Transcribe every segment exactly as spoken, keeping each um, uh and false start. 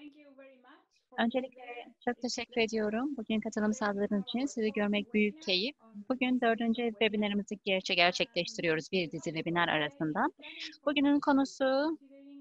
Öncelikle çok teşekkür ediyorum. Bugün katılım sağladığınız için sizi görmek büyük keyif. Bugün dördüncü webinarımızı gerçe gerçekleştiriyoruz bir dizi webinar arasında. Bugünün konusu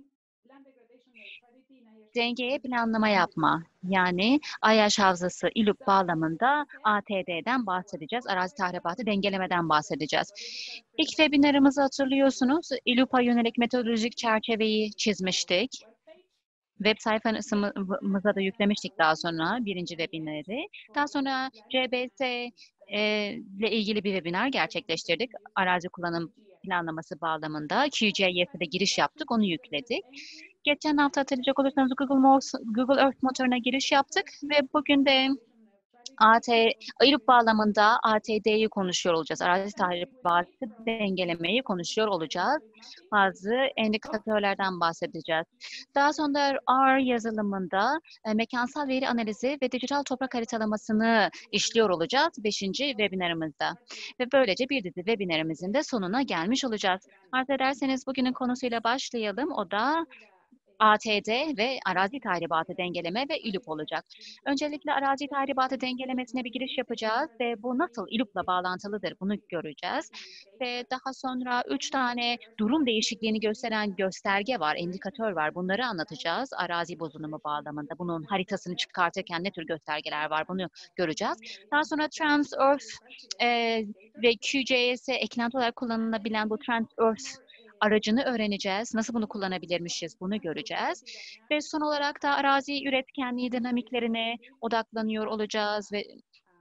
dengeye planlama yapma. Yani AYAŞ Havzası İLUP bağlamında A T D'den bahsedeceğiz. Arazi tahribatı dengelemeden bahsedeceğiz. İlk webinarımızı hatırlıyorsunuz. İLUP'a yönelik metodolojik çerçeveyi çizmiştik. Web sayfamıza da yüklemiştik daha sonra birinci webinarı. Daha sonra C B S e, ile ilgili bir webinar gerçekleştirdik. Arazi kullanım planlaması bağlamında Q G I S'e de giriş yaptık, onu yükledik. Geçen hafta hatırlayacak olursanız Google, Google Earth motoruna giriş yaptık ve bugün de A T, ILUP bağlamında A T D'yi konuşuyor olacağız. Arazi tahribatı dengelemeyi konuşuyor olacağız. Bazı indikatörlerden bahsedeceğiz. Daha sonra R yazılımında e, mekansal veri analizi ve dijital toprak haritalamasını işliyor olacağız beşinci webinarımızda. Ve böylece bir dizi webinarımızın da sonuna gelmiş olacağız. Arz ederseniz bugünün konusuyla başlayalım. O da A T D ve arazi tahribatı dengeleme ve İLUP olacak. Öncelikle arazi tahribatı dengelemesine bir giriş yapacağız ve bu nasıl İLUP'la bağlantılıdır bunu göreceğiz. Ve daha sonra üç tane durum değişikliğini gösteren gösterge var, indikatör var. Bunları anlatacağız arazi bozulumu bağlamında. Bunun haritasını çıkartırken ne tür göstergeler var bunu göreceğiz. Daha sonra Trans-Earth e, ve Q G I S eklenti olarak kullanılabilen bu Trans-Earth aracını öğreneceğiz. Nasıl bunu kullanabilirmişiz bunu göreceğiz. Ve son olarak da arazi üretkenliği dinamiklerine odaklanıyor olacağız ve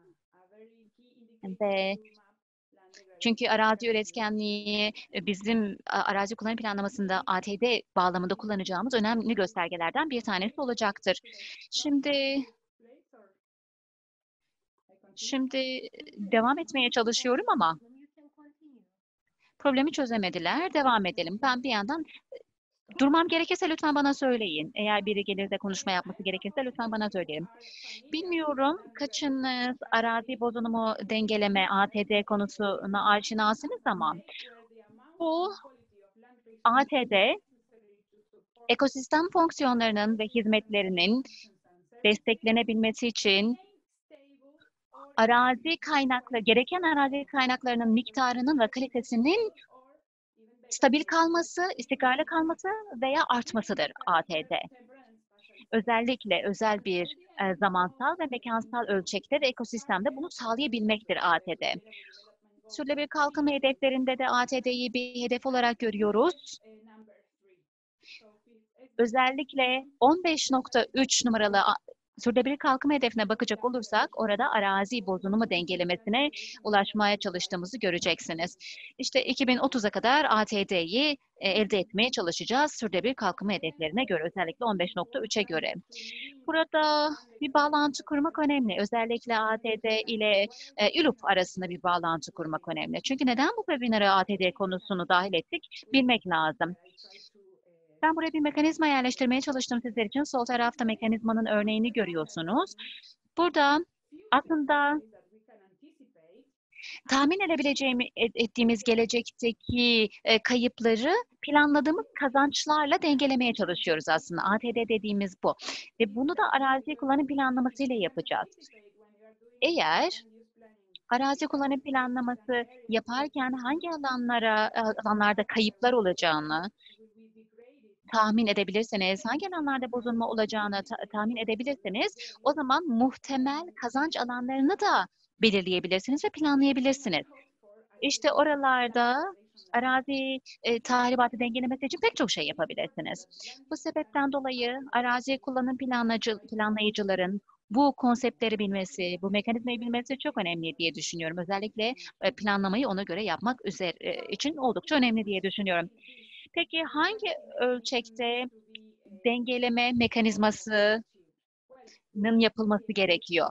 ve çünkü arazi üretkenliği bizim arazi kullanım planlamasında A T D bağlamında kullanacağımız önemli göstergelerden bir tanesi olacaktır. Şimdi şimdi devam etmeye çalışıyorum ama problemi çözemediler. Devam edelim. Ben bir yandan durmam gerekirse lütfen bana söyleyin. Eğer biri gelir de konuşma yapması gerekirse lütfen bana söyleyin. Bilmiyorum kaçınız arazi bozulumu dengeleme A T D konusuna aşinasınız ama bu A T D ekosistem fonksiyonlarının ve hizmetlerinin desteklenebilmesi için arazi kaynakları, gereken arazi kaynaklarının miktarının ve kalitesinin stabil kalması, istikrarlı kalması veya artmasıdır A T D. Özellikle özel bir e, zamansal ve mekansal ölçekte ve ekosistemde bunu sağlayabilmektir A T D. Sürdürülebilir kalkınma hedeflerinde de A T D'yi bir hedef olarak görüyoruz. Özellikle on beş nokta üç numaralı sürdürülebilir kalkınma hedefine bakacak olursak orada arazi bozulumu dengelemesine ulaşmaya çalıştığımızı göreceksiniz. İşte iki bin otuza kadar A T D'yi elde etmeye çalışacağız sürdürülebilir kalkınma hedeflerine göre, özellikle on beş nokta üçe göre. Burada bir bağlantı kurmak önemli. Özellikle A T D ile e, İLUP arasında bir bağlantı kurmak önemli. Çünkü neden bu webinara A T D konusunu dahil ettik bilmek lazım. Ben buraya bir mekanizma yerleştirmeye çalıştım sizler için. Sol tarafta mekanizmanın örneğini görüyorsunuz. Burada aslında tahmin edebileceğimiz ettiğimiz gelecekteki e, kayıpları planladığımız kazançlarla dengelemeye çalışıyoruz aslında. A T D dediğimiz bu. Ve bunu da arazi kullanım planlamasıyla yapacağız. Eğer arazi kullanım planlaması yaparken hangi alanlara alanlarda kayıplar olacağını tahmin edebilirseniz, hangi alanlarda bozulma olacağını ta tahmin edebilirseniz, o zaman muhtemel kazanç alanlarını da belirleyebilirsiniz ve planlayabilirsiniz. İşte oralarda arazi e, tahribatı dengelemesi için pek çok şey yapabilirsiniz. Bu sebepten dolayı arazi kullanım planlayıcı, planlayıcıların bu konseptleri bilmesi, bu mekanizmayı bilmesi çok önemli diye düşünüyorum. Özellikle e, planlamayı ona göre yapmak üzere, e, için oldukça önemli diye düşünüyorum. Peki hangi ölçekte dengeleme mekanizmasının yapılması gerekiyor?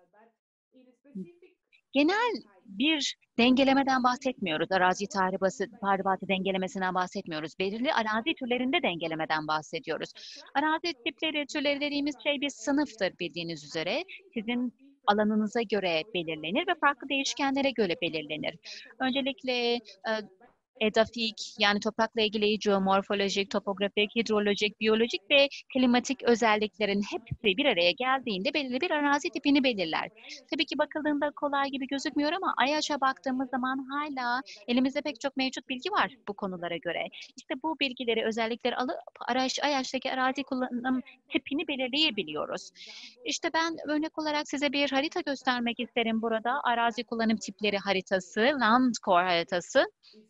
Genel bir dengelemeden bahsetmiyoruz. Arazi tahribatı, tahribatı dengelemesinden bahsetmiyoruz. Belirli arazi türlerinde dengelemeden bahsediyoruz. Arazi tipleri, türleri dediğimiz şey bir sınıftır bildiğiniz üzere. Sizin alanınıza göre belirlenir ve farklı değişkenlere göre belirlenir. Öncelikle edafik yani toprakla ilgili geomorfolojik, topografik, hidrolojik, biyolojik ve klimatik özelliklerin hepsi bir araya geldiğinde belirli bir arazi tipini belirler. Tabii ki bakıldığında kolay gibi gözükmüyor ama AYAŞ'a baktığımız zaman hala elimizde pek çok mevcut bilgi var bu konulara göre. İşte bu bilgileri, özellikleri alıp araç, AYAŞ'taki arazi kullanım tipini belirleyebiliyoruz. İşte ben örnek olarak size bir harita göstermek isterim burada. Arazi kullanım tipleri haritası, Land Core haritası.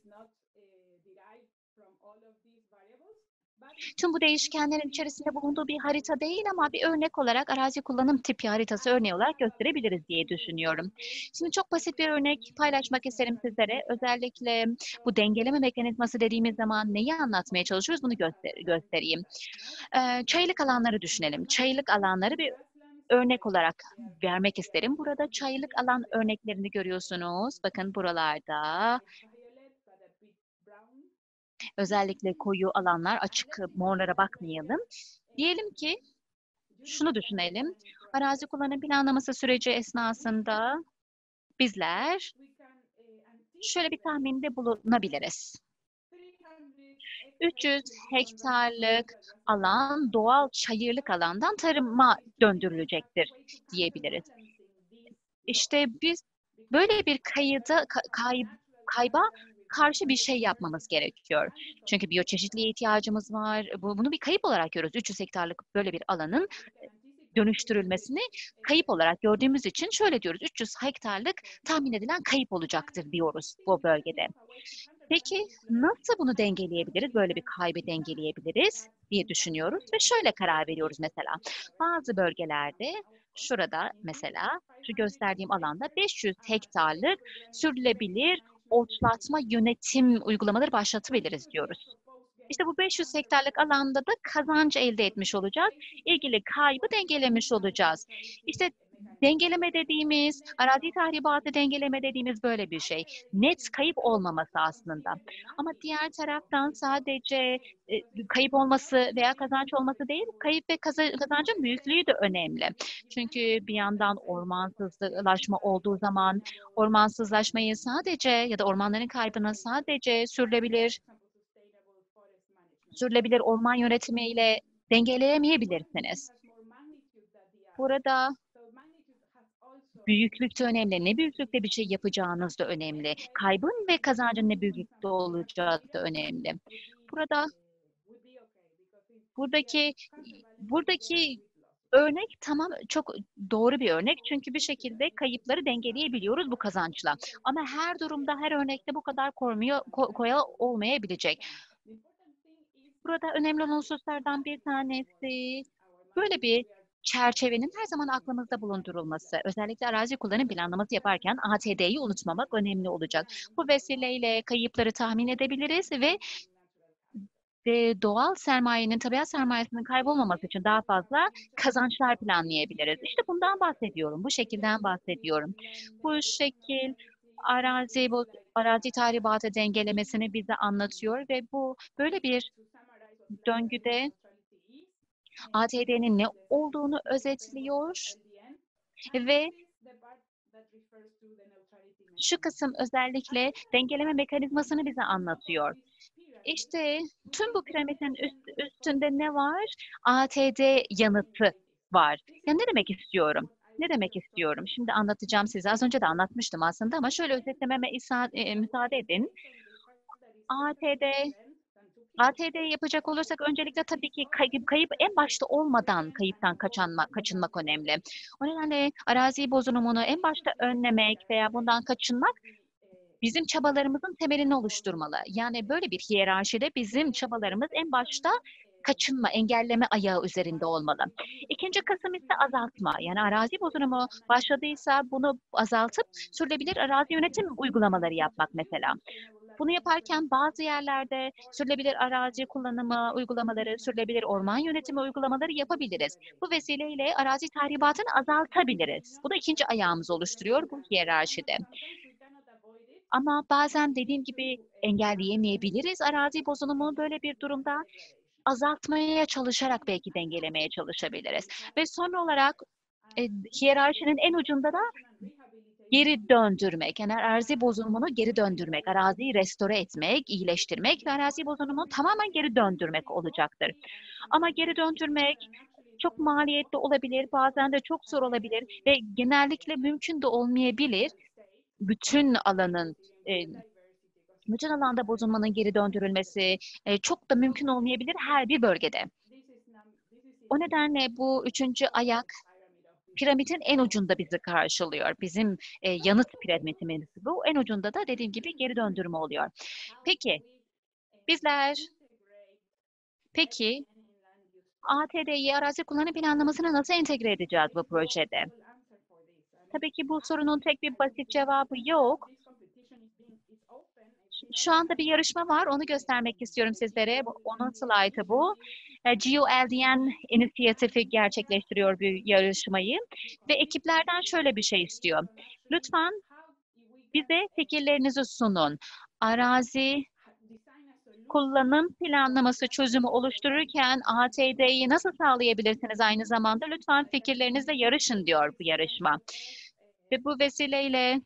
Tüm bu değişkenlerin içerisinde bulunduğu bir harita değil ama bir örnek olarak arazi kullanım tipi haritası örneği olarak gösterebiliriz diye düşünüyorum. Şimdi çok basit bir örnek paylaşmak isterim sizlere. Özellikle bu dengeleme mekanizması dediğimiz zaman neyi anlatmaya çalışıyoruz bunu göster göstereyim. Ee, çaylık alanları düşünelim. Çaylık alanları bir örnek olarak vermek isterim. Burada çaylık alan örneklerini görüyorsunuz. Bakın buralarda özellikle koyu alanlar, açık morlara bakmayalım. Diyelim ki şunu düşünelim. Arazi kullanım planlaması süreci esnasında bizler şöyle bir tahminde bulunabiliriz. üç yüz hektarlık alan doğal çayırlık alandan tarıma döndürülecektir diyebiliriz. İşte biz böyle bir kayıda kay, kayba karşı bir şey yapmamız gerekiyor. Çünkü biyoçeşitliliğe ihtiyacımız var. Bu, bunu bir kayıp olarak görüyoruz. üç yüz hektarlık böyle bir alanın dönüştürülmesini kayıp olarak gördüğümüz için şöyle diyoruz. üç yüz hektarlık tahmin edilen kayıp olacaktır diyoruz bu bölgede. Peki nasıl bunu dengeleyebiliriz? Böyle bir kaybı dengeleyebiliriz diye düşünüyoruz ve şöyle karar veriyoruz mesela. Bazı bölgelerde şurada mesela şu gösterdiğim alanda beş yüz hektarlık sürdürülebilir otlatma yönetim uygulamaları başlatabiliriz diyoruz. İşte bu beş yüz hektarlık alanda da kazanç elde etmiş olacağız. İlgili kaybı dengelemiş olacağız. İşte dengeleme dediğimiz, arazi tahribatı dengeleme dediğimiz böyle bir şey. Net kayıp olmaması aslında. Ama diğer taraftan sadece e, kayıp olması veya kazanç olması değil, kayıp ve kazancın büyüklüğü de önemli. Çünkü bir yandan ormansızlaşma olduğu zaman ormansızlaşmayı sadece ya da ormanların kaybını sadece sürülebilir sürülebilir orman yönetimiyle dengeleyemeyebilirsiniz. Burada büyüklük de önemli. Ne büyüklükte bir şey yapacağınız da önemli. Kaybın ve kazancın ne büyüklükte olacağı da önemli. Burada buradaki buradaki örnek tamam çok doğru bir örnek. Çünkü bir şekilde kayıpları dengeleyebiliyoruz bu kazançla. Ama her durumda her örnekte bu kadar koymuyor, koya olmayabilecek. Burada önemli olan hususlardan bir tanesi böyle bir çerçevenin her zaman aklımızda bulundurulması. Özellikle arazi kullanım planlaması yaparken A T D'yi unutmamak önemli olacak. Bu vesileyle kayıpları tahmin edebiliriz ve ve doğal sermayenin, tabiat sermayesinin kaybolmaması için daha fazla kazançlar planlayabiliriz. İşte bundan bahsediyorum, bu şekilden bahsediyorum. Bu şekil arazi, bu arazi tahribatı dengelemesini bize anlatıyor ve bu böyle bir döngüde A T D'nin ne olduğunu özetliyor ve şu kısım özellikle dengeleme mekanizmasını bize anlatıyor. İşte tüm bu piramidin üst, üstünde ne var? A T D yanıtı var. Ya ne demek istiyorum? Ne demek istiyorum? Şimdi anlatacağım size. Az önce de anlatmıştım aslında ama şöyle özetlememe isa, e, müsaade edin. A T D A T D yapacak olursak öncelikle tabii ki kayıp, kayıp en başta olmadan kayıptan kaçınmak, kaçınmak önemli. O nedenle arazi bozulumunu en başta önlemek veya bundan kaçınmak bizim çabalarımızın temelini oluşturmalı. Yani böyle bir hiyerarşide bizim çabalarımız en başta kaçınma, engelleme ayağı üzerinde olmalı. İkinci kısım ise azaltma. Yani arazi bozulumu başladıysa bunu azaltıp sürdürülebilir arazi yönetim uygulamaları yapmak mesela. Bunu yaparken bazı yerlerde sürülebilir arazi kullanımı uygulamaları, sürülebilir orman yönetimi uygulamaları yapabiliriz. Bu vesileyle arazi tahribatını azaltabiliriz. Bu da ikinci ayağımızı oluşturuyor bu hiyerarşide. Ama bazen dediğim gibi engelleyemeyebiliriz arazi bozulumunu böyle bir durumda azaltmaya çalışarak belki dengelemeye çalışabiliriz. Ve son olarak e, hiyerarşinin en ucunda da geri döndürmek, yani arazi bozulumunu geri döndürmek, araziyi restore etmek, iyileştirmek ve arazi bozulumunu tamamen geri döndürmek olacaktır. Ama geri döndürmek çok maliyetli olabilir, bazen de çok zor olabilir ve genellikle mümkün de olmayabilir. Bütün alanın, e, bütün alanda bozulmanın geri döndürülmesi e, çok da mümkün olmayabilir her bir bölgede. O nedenle bu üçüncü ayak piramidin en ucunda bizi karşılıyor. Bizim e, yanıt piramidimiz bu. En ucunda da dediğim gibi geri döndürme oluyor. Peki bizler, peki A T D'yi arazi kullanım planlamasına nasıl entegre edeceğiz bu projede? Tabii ki bu sorunun tek bir basit cevabı yok. Şu anda bir yarışma var, onu göstermek istiyorum sizlere. Onun slaytı bu. GeoLDN inisiyatifi gerçekleştiriyor bu yarışmayı ve ekiplerden şöyle bir şey istiyor. Lütfen bize fikirlerinizi sunun. Arazi kullanım planlaması çözümü oluştururken A T D'yi nasıl sağlayabilirsiniz aynı zamanda? Lütfen fikirlerinizle yarışın diyor bu yarışma. Ve bu vesileyle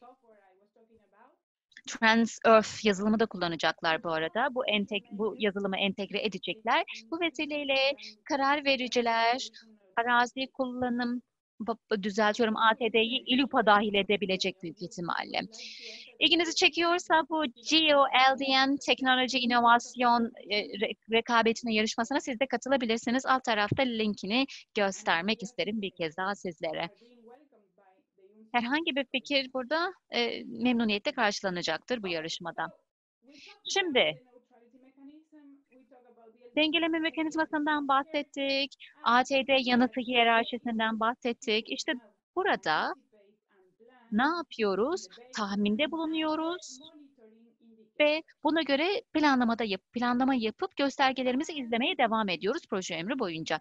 TransEarth yazılımı da kullanacaklar bu arada. Bu, entek, bu yazılımı entegre edecekler. Bu vesileyle karar vericiler, arazi kullanım, düzeltiyorum A T D'yi İ L U P'a dahil edebilecek büyük ihtimalle. İlginizi çekiyorsa bu GeoLDN Teknoloji İnovasyon e, rekabetine, yarışmasına siz de katılabilirsiniz. Alt tarafta linkini göstermek isterim bir kez daha sizlere. Herhangi bir fikir burada e, memnuniyetle karşılanacaktır bu yarışmada. Şimdi dengeleme mekanizmasından bahsettik, A T D yanıtı hiyerarşisinden bahsettik. İşte burada ne yapıyoruz? Tahminde bulunuyoruz ve buna göre planlamada yap, planlama yapıp göstergelerimizi izlemeye devam ediyoruz proje ömrü boyunca.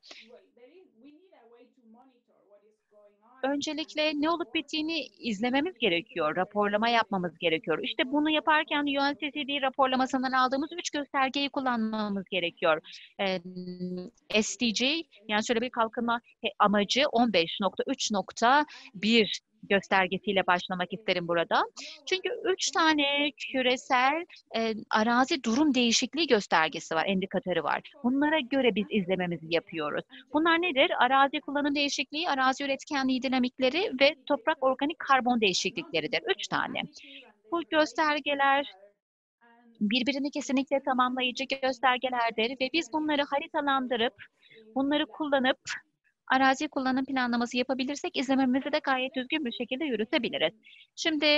Öncelikle ne olup bittiğini izlememiz gerekiyor, raporlama yapmamız gerekiyor. İşte bunu yaparken U N C C D raporlamasından aldığımız üç göstergeyi kullanmamız gerekiyor. Ee, S D G, yani şöyle bir kalkınma amacı on beş nokta üç nokta bir göstergesiyle başlamak isterim burada. Çünkü üç tane küresel e, arazi durum değişikliği göstergesi var, indikatörü var. Bunlara göre biz izlememizi yapıyoruz. Bunlar nedir? Arazi kullanım değişikliği, arazi üretkenliği dinamikleri ve toprak organik karbon değişiklikleridir. Üç tane. Bu göstergeler birbirini kesinlikle tamamlayıcı göstergelerdir ve biz bunları haritalandırıp, bunları kullanıp arazi kullanım planlaması yapabilirsek izlememizi de gayet düzgün bir şekilde yürütebiliriz. Şimdi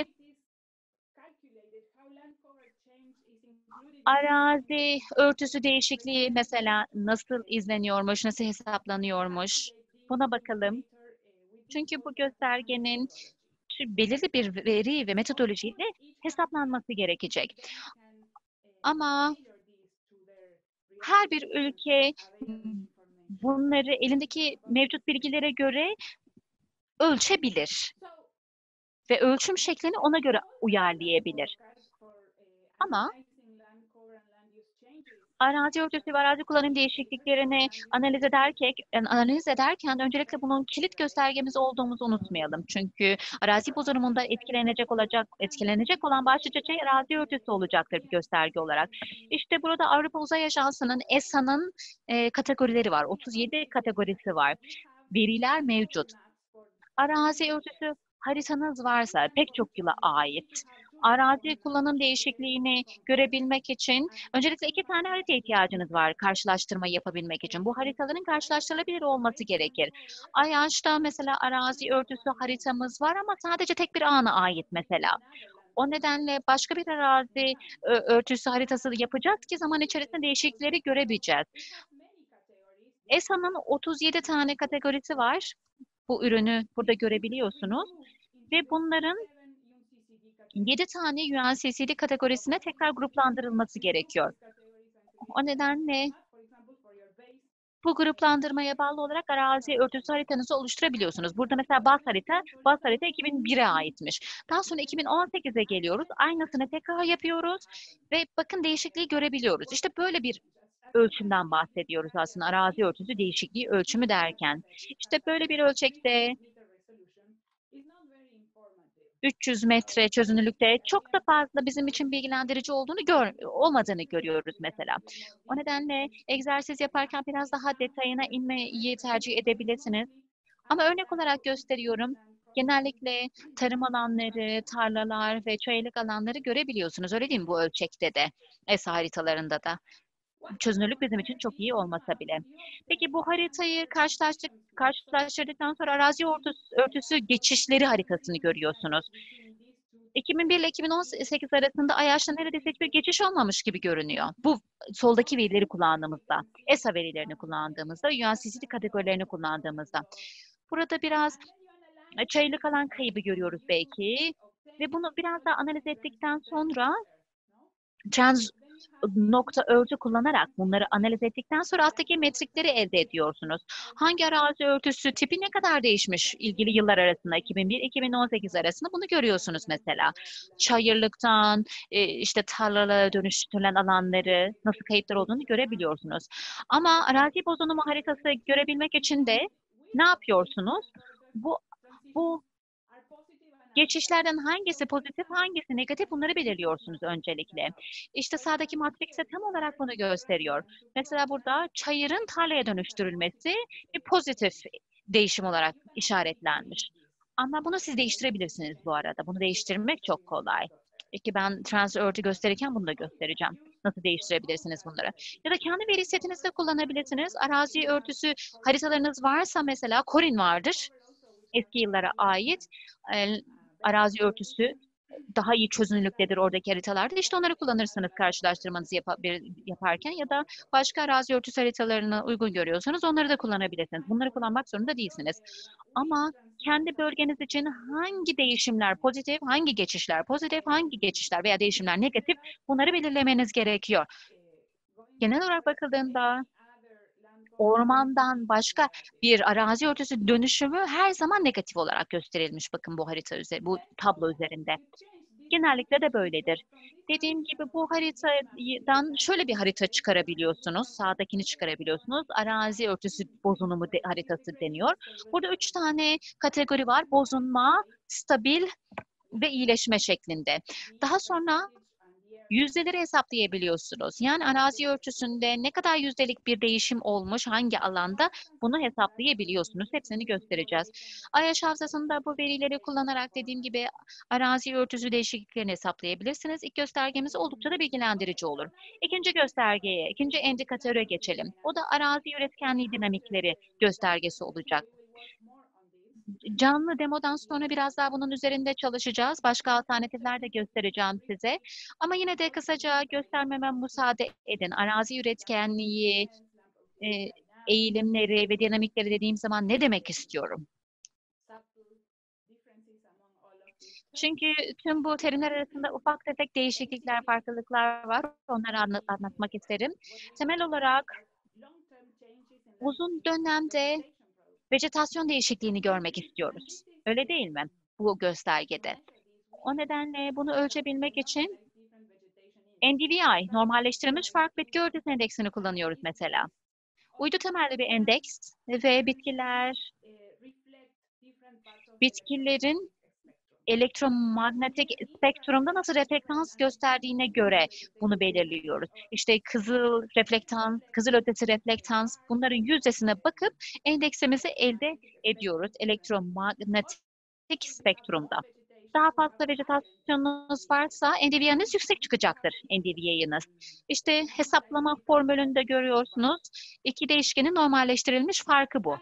arazi örtüsü değişikliği mesela nasıl izleniyormuş, nasıl hesaplanıyormuş? Buna bakalım. Çünkü bu göstergenin belirli bir veri ve metodolojiyle hesaplanması gerekecek. Ama her bir ülke bunları elindeki mevcut bilgilere göre ölçebilir ve ölçüm şeklini ona göre uyarlayabilir. Ama arazi örtüsü ve arazi kullanım değişikliklerini analiz ederken, analiz ederken öncelikle bunun kilit göstergemiz olduğumuzu unutmayalım. Çünkü arazi bozulumunda etkilenecek olacak, etkilenecek olan başlıca şey arazi örtüsü olacaktır bir gösterge olarak. İşte burada Avrupa Uzay Ajansı'nın E S A'nın e, kategorileri var. otuz yedi kategorisi var. Veriler mevcut. Arazi örtüsü haritanız varsa pek çok yıla ait. Arazi kullanım değişikliğini görebilmek için öncelikle iki tane harita ihtiyacınız var karşılaştırma yapabilmek için. Bu haritaların karşılaştırılabilir olması gerekir. Ayaş'ta mesela arazi örtüsü haritamız var ama sadece tek bir ana ait mesela. O nedenle başka bir arazi örtüsü haritası yapacağız ki zaman içerisinde değişiklikleri görebileceğiz. E S A'nın otuz yedi tane kategorisi var. Bu ürünü burada görebiliyorsunuz. Ve bunların yedi tane U N C C D kategorisine tekrar gruplandırılması gerekiyor. O nedenle bu gruplandırmaya bağlı olarak arazi örtüsü haritanızı oluşturabiliyorsunuz. Burada mesela baz harita, baz harita iki bin bire aitmiş. Daha sonra iki bin on sekize geliyoruz. Aynısını tekrar yapıyoruz ve bakın değişikliği görebiliyoruz. İşte böyle bir ölçümden bahsediyoruz aslında arazi örtüsü değişikliği ölçümü derken. İşte böyle bir ölçekte üç yüz metre çözünürlükte çok da fazla bizim için bilgilendirici olduğunu gör, olmadığını görüyoruz mesela. O nedenle egzersiz yaparken biraz daha detayına inmeyi tercih edebilirsiniz. Ama örnek olarak gösteriyorum. Genellikle tarım alanları, tarlalar ve çayırlık alanları görebiliyorsunuz. Öyle değil mi bu ölçekte de, ESA haritalarında da? Çözünürlük bizim için çok iyi olmasa bile. Peki bu haritayı karşılaştık, karşılaştırdıktan sonra arazi örtüsü, örtüsü geçişleri haritasını görüyorsunuz. iki bin bir ile iki bin on sekiz arasında Ayaş'ta neredeyse hiçbir geçiş olmamış gibi görünüyor. Bu soldaki verileri kullandığımızda, ESA verilerini kullandığımızda, U N C C D kategorilerini kullandığımızda. Burada biraz e, çayırlık alan kaybı görüyoruz belki ve bunu biraz daha analiz ettikten sonra trans nokta örtü kullanarak bunları analiz ettikten sonra alttaki metrikleri elde ediyorsunuz. Hangi arazi örtüsü tipi ne kadar değişmiş ilgili yıllar arasında iki bin bir iki bin on sekiz arasında bunu görüyorsunuz mesela. Çayırlıktan e, işte tarlalara dönüştürülen alanları nasıl kayıplar olduğunu görebiliyorsunuz. Ama arazi bozunumu haritası görebilmek için de ne yapıyorsunuz? Bu bu geçişlerden hangisi pozitif, hangisi negatif bunları belirliyorsunuz öncelikle. İşte sağdaki matris de tam olarak bunu gösteriyor. Mesela burada çayırın tarlaya dönüştürülmesi bir pozitif değişim olarak işaretlenmiş. Ama bunu siz değiştirebilirsiniz bu arada. Bunu değiştirmek çok kolay. Peki ben trans örtü gösterirken bunu da göstereceğim. Nasıl değiştirebilirsiniz bunları? Ya da kendi veri setinizde kullanabilirsiniz. Arazi örtüsü haritalarınız varsa mesela Corin vardır. Eski yıllara ait e, arazi örtüsü daha iyi çözünürlüktedir oradaki haritalarda. İşte onları kullanırsınız karşılaştırmanızı yapa- yaparken ya da başka arazi örtüsü haritalarına uygun görüyorsanız onları da kullanabilirsiniz. Bunları kullanmak zorunda değilsiniz. Ama kendi bölgeniz için hangi değişimler pozitif, hangi geçişler pozitif, hangi geçişler veya değişimler negatif bunları belirlemeniz gerekiyor. Genel olarak bakıldığında ormandan başka bir arazi örtüsü dönüşümü her zaman negatif olarak gösterilmiş bakın bu harita üzeri, bu tablo üzerinde. Genellikle de böyledir. Dediğim gibi bu haritadan şöyle bir harita çıkarabiliyorsunuz. Sağdakini çıkarabiliyorsunuz. Arazi örtüsü bozunumu de, haritası deniyor. Burada üç tane kategori var. Bozunma, stabil ve iyileşme şeklinde. Daha sonra yüzdeleri hesaplayabiliyorsunuz. Yani arazi ölçüsünde ne kadar yüzdelik bir değişim olmuş, hangi alanda bunu hesaplayabiliyorsunuz. Hepsini göstereceğiz. Ayaş hafızasında bu verileri kullanarak dediğim gibi arazi örtüsü değişikliklerini hesaplayabilirsiniz. İlk göstergemiz oldukça da bilgilendirici olur. İkinci göstergeye, ikinci indikatöre geçelim. O da arazi üretkenliği dinamikleri göstergesi olacak. Canlı demodan sonra biraz daha bunun üzerinde çalışacağız. Başka alternatifler de göstereceğim size. Ama yine de kısaca göstermeme müsaade edin. Arazi üretkenliği, e, eğilimleri ve dinamikleri dediğim zaman ne demek istiyorum? Çünkü tüm bu terimler arasında ufak tefek değişiklikler, farklılıklar var. Onları anlat anlatmak isterim. Temel olarak uzun dönemde vejetasyon değişikliğini görmek istiyoruz. Öyle değil mi? Bu göstergede. O nedenle bunu ölçebilmek için N D V I, normalleştirilmiş fark bitki örtüsü endeksini kullanıyoruz mesela. Uydu temelli bir endeks ve bitkiler, bitkilerin elektromanyetik spektrumda nasıl reflektans gösterdiğine göre bunu belirliyoruz. İşte kızıl reflektans, kızıl ötesi reflektans bunların yüzdesine bakıp endeksimizi elde ediyoruz elektromanyetik spektrumda. Daha fazla vejetasyonunuz varsa N D V I'niz yüksek çıkacaktır N D V I'niz. İşte hesaplama formülünde görüyorsunuz. İki değişkenin normalleştirilmiş farkı bu.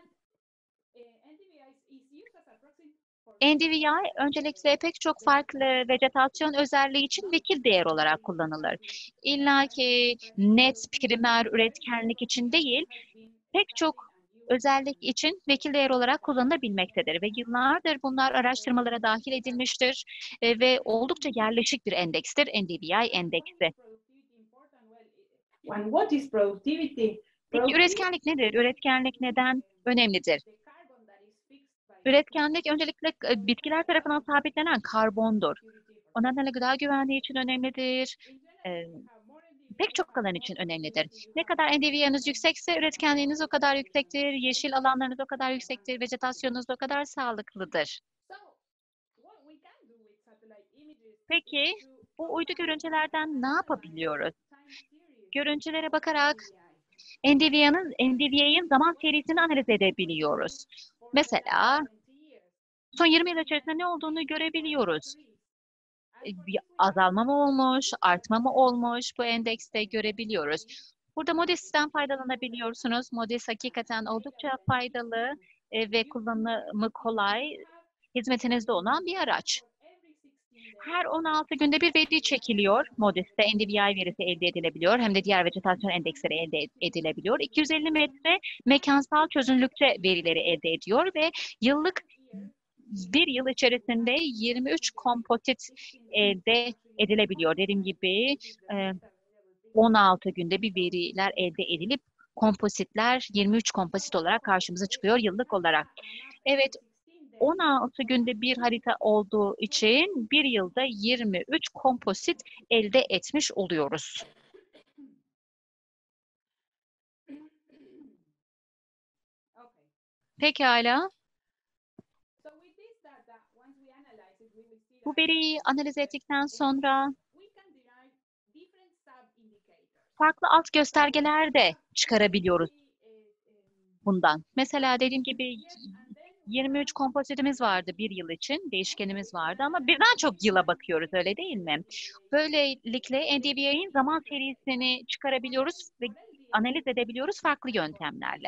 N D V I öncelikle pek çok farklı vejetasyon özelliği için vekil değer olarak kullanılır. İlla ki net primer üretkenlik için değil, pek çok özellik için vekil değer olarak kullanılabilmektedir ve yıllardır bunlar araştırmalara dahil edilmiştir e, ve oldukça yerleşik bir endekstir N D V I endeksi. And what is productivity? Peki üretkenlik nedir? Üretkenlik neden önemlidir? Üretkenlik öncelikle e, bitkiler tarafından sabitlenen karbondur. O nedenle gıda güvenliği için önemlidir. E, pek çok alan için önemlidir. Ne kadar N D V I'niz yüksekse üretkenliğiniz o kadar yüksektir, yeşil alanlarınız o kadar yüksektir, vejetasyonunuz o kadar sağlıklıdır. Peki bu uydu görüntülerden ne yapabiliyoruz? Görüntülere bakarak N D V A'nın N D V A'nın zaman serisini analiz edebiliyoruz. Mesela son yirmi yıl içerisinde ne olduğunu görebiliyoruz. E, Bir azalma mı olmuş, artma mı olmuş bu endekste görebiliyoruz. Burada Modis'ten faydalanabiliyorsunuz. Modis hakikaten oldukça faydalı e, ve kullanımı kolay, hizmetinizde olan bir araç. Her on altı günde bir veri çekiliyor. Modis'te N D V I verisi elde edilebiliyor. Hem de diğer vejetasyon endeksleri elde edilebiliyor. iki yüz elli metre mekansal çözünürlükte verileri elde ediyor ve yıllık bir yıl içerisinde yirmi üç kompozit elde edilebiliyor. Dediğim gibi e, on altı günde bir veriler elde edilip kompozitler yirmi üç kompozit olarak karşımıza çıkıyor yıllık olarak. Evet, on altı günde bir harita olduğu için bir yılda yirmi üç kompozit elde etmiş oluyoruz. Pekala. Bu veriyi analiz ettikten sonra farklı alt göstergeler de çıkarabiliyoruz bundan. Mesela dediğim gibi yirmi üç kompozitimiz vardı bir yıl için, değişkenimiz vardı ama birden çok yıla bakıyoruz, öyle değil mi? Böylelikle N D V I'nin zaman serisini çıkarabiliyoruz ve analiz edebiliyoruz farklı yöntemlerle.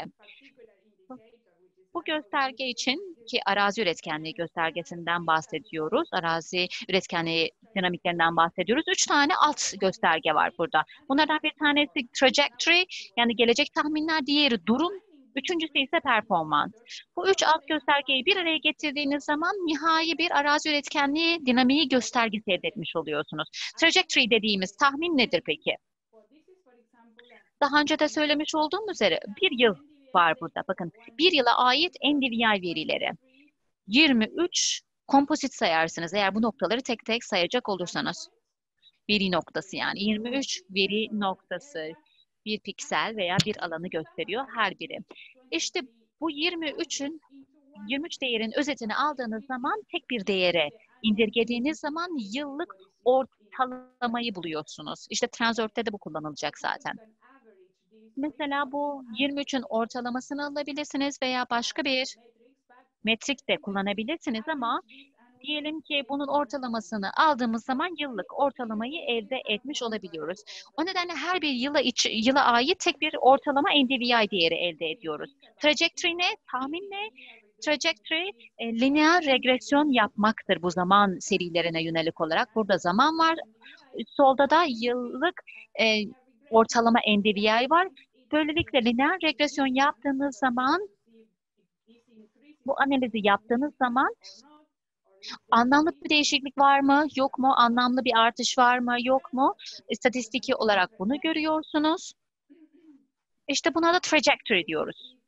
Bu gösterge için ki arazi üretkenliği göstergesinden bahsediyoruz. Arazi üretkenliği dinamiklerinden bahsediyoruz. Üç tane alt gösterge var burada. Bunlardan bir tanesi trajectory, yani gelecek tahminler, diğeri durum, üçüncüsü ise performans. Bu üç alt göstergeyi bir araya getirdiğiniz zaman nihai bir arazi üretkenliği dinamiği göstergesi elde etmiş oluyorsunuz. Trajectory dediğimiz tahmin nedir peki? Daha önce de söylemiş olduğum üzere bir yıl var burada. Bakın, bir yıla ait N D V I verileri. yirmi üç kompozit sayarsınız eğer bu noktaları tek tek sayacak olursanız. Veri noktası, yani yirmi üç veri noktası bir piksel veya bir alanı gösteriyor her biri. İşte bu yirmi üçün yirmi üç değerin özetini aldığınız zaman tek bir değere indirgediğiniz zaman yıllık ortalamayı buluyorsunuz. İşte Transurf'te de bu kullanılacak zaten. Mesela bu yirmi üçün ortalamasını alabilirsiniz veya başka bir metrik de kullanabilirsiniz ama diyelim ki bunun ortalamasını aldığımız zaman yıllık ortalamayı elde etmiş olabiliyoruz. O nedenle her bir yıla, iç, yıla ait tek bir ortalama N D V I değeri elde ediyoruz. Trajectory ne? Tahmin ne? Trajectory e, lineer regresyon yapmaktır bu zaman serilerine yönelik olarak. Burada zaman var. Solda da yıllık e, ortalama N D V I var. Böylelikle lineer regresyon yaptığınız zaman, bu analizi yaptığınız zaman anlamlı bir değişiklik var mı, yok mu? Anlamlı bir artış var mı, yok mu? İstatistiki olarak bunu görüyorsunuz. İşte buna da trajectory diyoruz.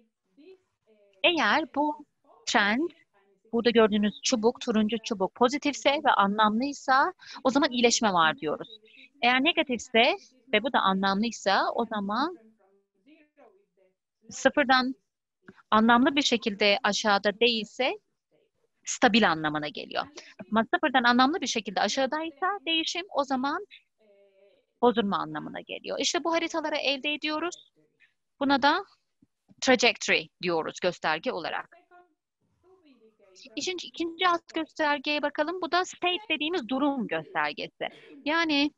Eğer bu trend, burada gördüğünüz çubuk, turuncu çubuk pozitifse ve anlamlıysa o zaman iyileşme var diyoruz. Eğer negatifse ve bu da anlamlıysa o zaman sıfırdan anlamlı bir şekilde aşağıda değilse stabil anlamına geliyor. Ama sıfırdan anlamlı bir şekilde aşağıdaysa değişim o zaman bozulma anlamına geliyor. İşte bu haritaları elde ediyoruz. Buna da trajectory diyoruz gösterge olarak. İkinci, ikinci alt göstergeye bakalım. Bu da state dediğimiz durum göstergesi. Yani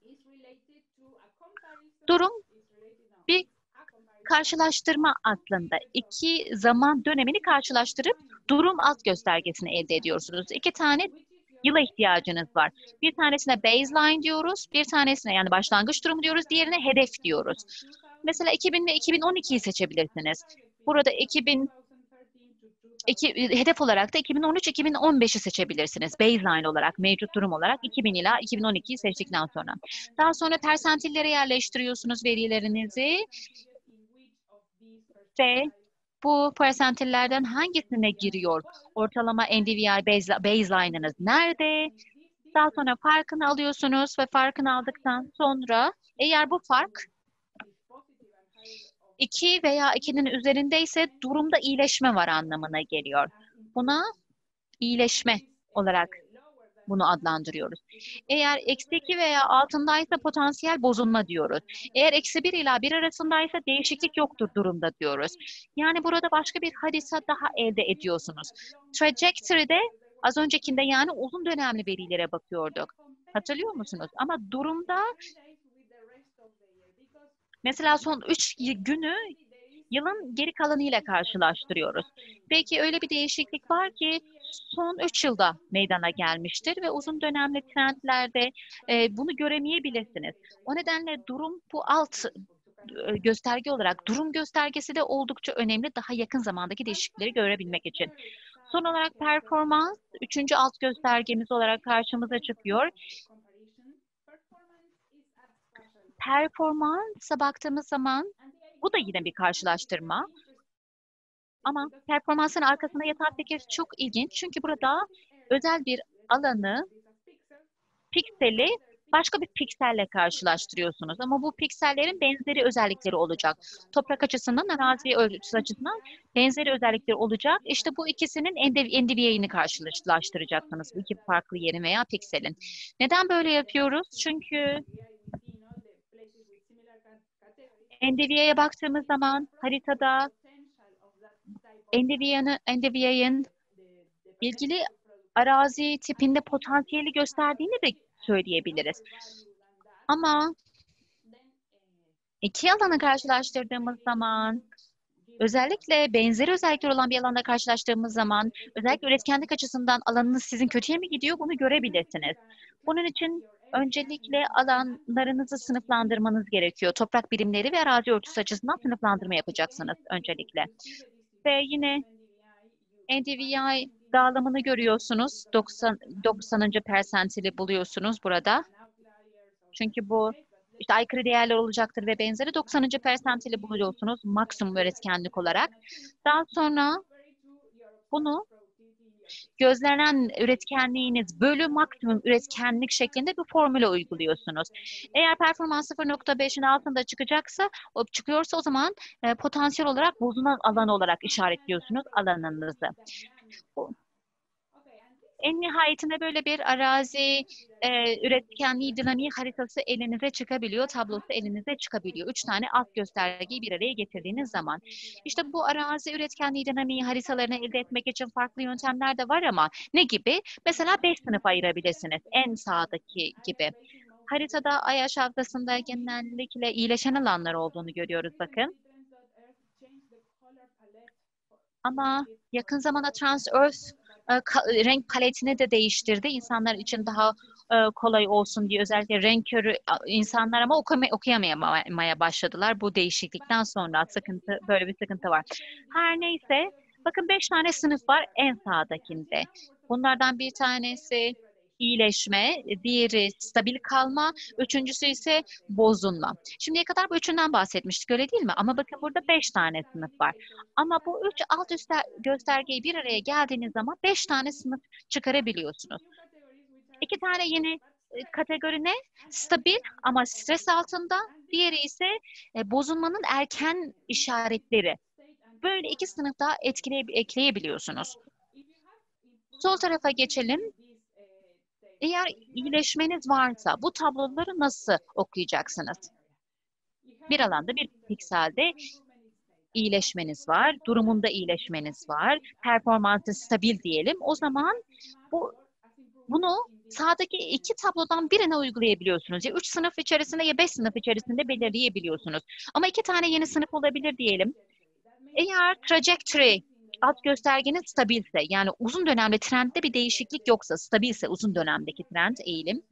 durum bir karşılaştırma aslında. İki zaman dönemini karşılaştırıp durum alt göstergesini elde ediyorsunuz. İki tane yıla ihtiyacınız var. Bir tanesine baseline diyoruz, bir tanesine yani başlangıç durumu diyoruz, diğerine hedef diyoruz. Mesela iki bin ve iki bin on ikiyi seçebilirsiniz. Burada iki bin iki, hedef olarak da iki bin on üç iki bin on beşi seçebilirsiniz. Baseline olarak, mevcut durum olarak iki bin ila iki bin on ikiyi seçtikten sonra. Daha sonra persentillere yerleştiriyorsunuz verilerinizi ve bu persentillerden hangisine giriyor? Ortalama N D V I baseline'ınız nerede? Daha sonra farkını alıyorsunuz ve farkını aldıktan sonra eğer bu fark iki veya ikinin üzerindeyse durumda iyileşme var anlamına geliyor. Buna iyileşme olarak bunu adlandırıyoruz. Eğer eksi iki veya altındaysa potansiyel bozulma diyoruz. Eğer eksi bir ila bir arasındaysa değişiklik yoktur durumda diyoruz. Yani burada başka bir harita daha elde ediyorsunuz. Trajectory'de az öncekinde yani uzun dönemli verilere bakıyorduk. Hatırlıyor musunuz? Ama durumda mesela son üç günü yılın geri kalanıyla karşılaştırıyoruz. Peki öyle bir değişiklik var ki son üç yılda meydana gelmiştir ve uzun dönemli trendlerde e, bunu göremeyebilirsiniz. O nedenle durum bu alt e, gösterge olarak durum göstergesi de oldukça önemli daha yakın zamandaki değişiklikleri görebilmek için. Son olarak performans üçüncü alt göstergemiz olarak karşımıza çıkıyor. Performansa baktığımız zaman bu da yine bir karşılaştırma. Ama performansın arkasında yatan fikir çok ilginç. Çünkü burada özel bir alanı, pikseli başka bir pikselle karşılaştırıyorsunuz. Ama bu piksellerin benzeri özellikleri olacak. Toprak açısından, arazi ölçüsü açısından benzeri özellikleri olacak. İşte bu ikisinin N D V I'ni karşılaştıracaksınız. Bu iki farklı yerin veya pikselin. Neden böyle yapıyoruz? Çünkü N D V I'ye baktığımız zaman haritada N D V I'nin N D V I'nin ilgili arazi tipinde potansiyeli gösterdiğini de söyleyebiliriz. Ama iki alanı karşılaştırdığımız zaman, özellikle benzeri özellikleri olan bir alanda karşılaştığımız zaman, özellikle üretkenlik açısından alanınız sizin kötüye mi gidiyor bunu görebilirsiniz. Bunun için öncelikle alanlarınızı sınıflandırmanız gerekiyor. Toprak birimleri ve arazi örtüsü açısından sınıflandırma yapacaksınız öncelikle. Ve yine N D V I dağılımını görüyorsunuz. doksan, doksanıncı persentili buluyorsunuz burada. Çünkü bu işte aykırı değerler olacaktır ve benzeri doksanıncı persentili buluyorsunuz maksimum üretkenlik olarak. Daha sonra bunu gözlenen üretkenliğiniz bölü maksimum üretkenlik şeklinde bir formüle uyguluyorsunuz. Eğer performans sıfır nokta beşin altında çıkacaksa, o çıkıyorsa o zaman e, potansiyel olarak bozulan alan olarak işaretliyorsunuz alanınızı. Bu, en nihayetinde böyle bir arazi e, üretkenliği dinamiği haritası elinize çıkabiliyor, tablosu elinize çıkabiliyor. Üç tane alt göstergeyi bir araya getirdiğiniz zaman. İşte bu arazi üretkenliği dinamiği haritalarını elde etmek için farklı yöntemler de var ama ne gibi? Mesela beş sınıf ayırabilirsiniz. En sağdaki gibi. Haritada ay aş haftasında genellikle iyileşen alanlar olduğunu görüyoruz bakın. Ama yakın zamanda Trans-Earth e, renk paletini de değiştirdi. İnsanlar için daha e, kolay olsun diye özellikle renk körü insanlar ama okuma, okuyamamaya başladılar. Bu değişiklikten sonra sıkıntı böyle bir sıkıntı var. Her neyse bakın beş tane sınıf var en sağdakinde. Bunlardan bir tanesi iyileşme, diğeri stabil kalma, üçüncüsü ise bozulma. Şimdiye kadar bu üçünden bahsetmiştik öyle değil mi? Ama bakın burada beş tane sınıf var. Ama bu üç alt göstergeyi bir araya geldiğiniz zaman beş tane sınıf çıkarabiliyorsunuz. İki tane yeni kategori ne? Stabil ama stres altında. Diğeri ise e, bozulmanın erken işaretleri. Böyle iki sınıf daha etkileye, ekleyebiliyorsunuz. Sol tarafa geçelim. Eğer iyileşmeniz varsa bu tabloları nasıl okuyacaksınız? Bir alanda bir pikselde iyileşmeniz var, durumunda iyileşmeniz var, performansı stabil diyelim. O zaman bu bunu sağdaki iki tablodan birine uygulayabiliyorsunuz. Ya üç sınıf içerisinde ya beş sınıf içerisinde belirleyebiliyorsunuz. Ama iki tane yeni sınıf olabilir diyelim. Eğer trajectory alt göstergeniz stabilse, yani uzun dönemde trendde bir değişiklik yoksa, stabilse uzun dönemdeki trend eğilim.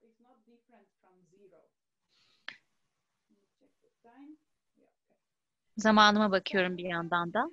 Zamanıma bakıyorum bir yandan da.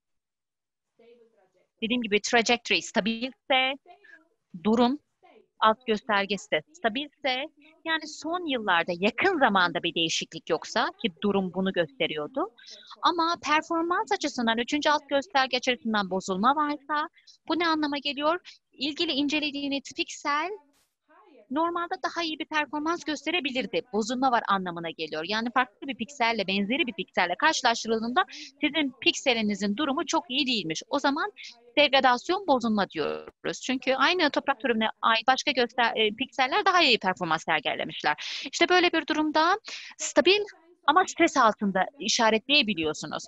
Dediğim gibi trajectory stabilse, durum alt göstergesi de stabilse, yani son yıllarda yakın zamanda bir değişiklik yoksa ki durum bunu gösteriyordu. Ama performans açısından üçüncü alt gösterge açısından bozulma varsa bu ne anlama geliyor? İlgili incelediğiniz piksel normalde daha iyi bir performans gösterebilirdi. Bozulma var anlamına geliyor. Yani farklı bir pikselle, benzeri bir pikselle karşılaştırıldığında sizin pikselinizin durumu çok iyi değilmiş. O zaman degradasyon, bozulma diyoruz. Çünkü aynı toprak türüne ait başka göster e, pikseller daha iyi performans sergilemişler. İşte böyle bir durumda stabil ama stres altında işaretleyebiliyorsunuz.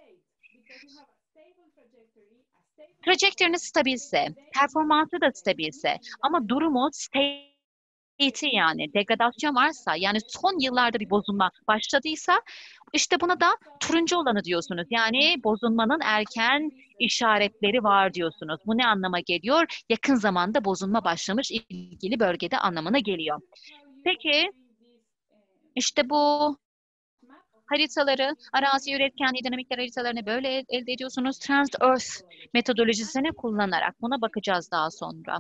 Trajektörünüz stabilse, performansı da stabilse ama durumu state'i, yani degradasyon varsa, yani son yıllarda bir bozulma başladıysa, işte buna da turuncu olanı diyorsunuz. Yani bozulmanın erken işaretleri var diyorsunuz. Bu ne anlama geliyor? Yakın zamanda bozulma başlamış ilgili bölgede anlamına geliyor. Peki işte bu haritaları, arazi üretkenliği dinamikler haritalarını böyle el- elde ediyorsunuz. Trans-Earth metodolojisini kullanarak. Buna bakacağız daha sonra.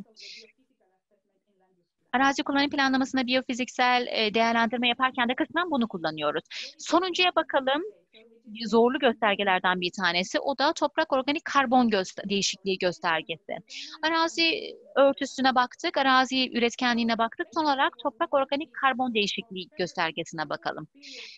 Arazi kullanım planlamasında biyofiziksel e, değerlendirme yaparken de kısmen bunu kullanıyoruz. Sonuncuya bakalım. Zorlu göstergelerden bir tanesi. O da toprak organik karbon göster değişikliği göstergesi. Arazi örtüsüne baktık, arazi üretkenliğine baktık. Son olarak toprak organik karbon değişikliği göstergesine bakalım.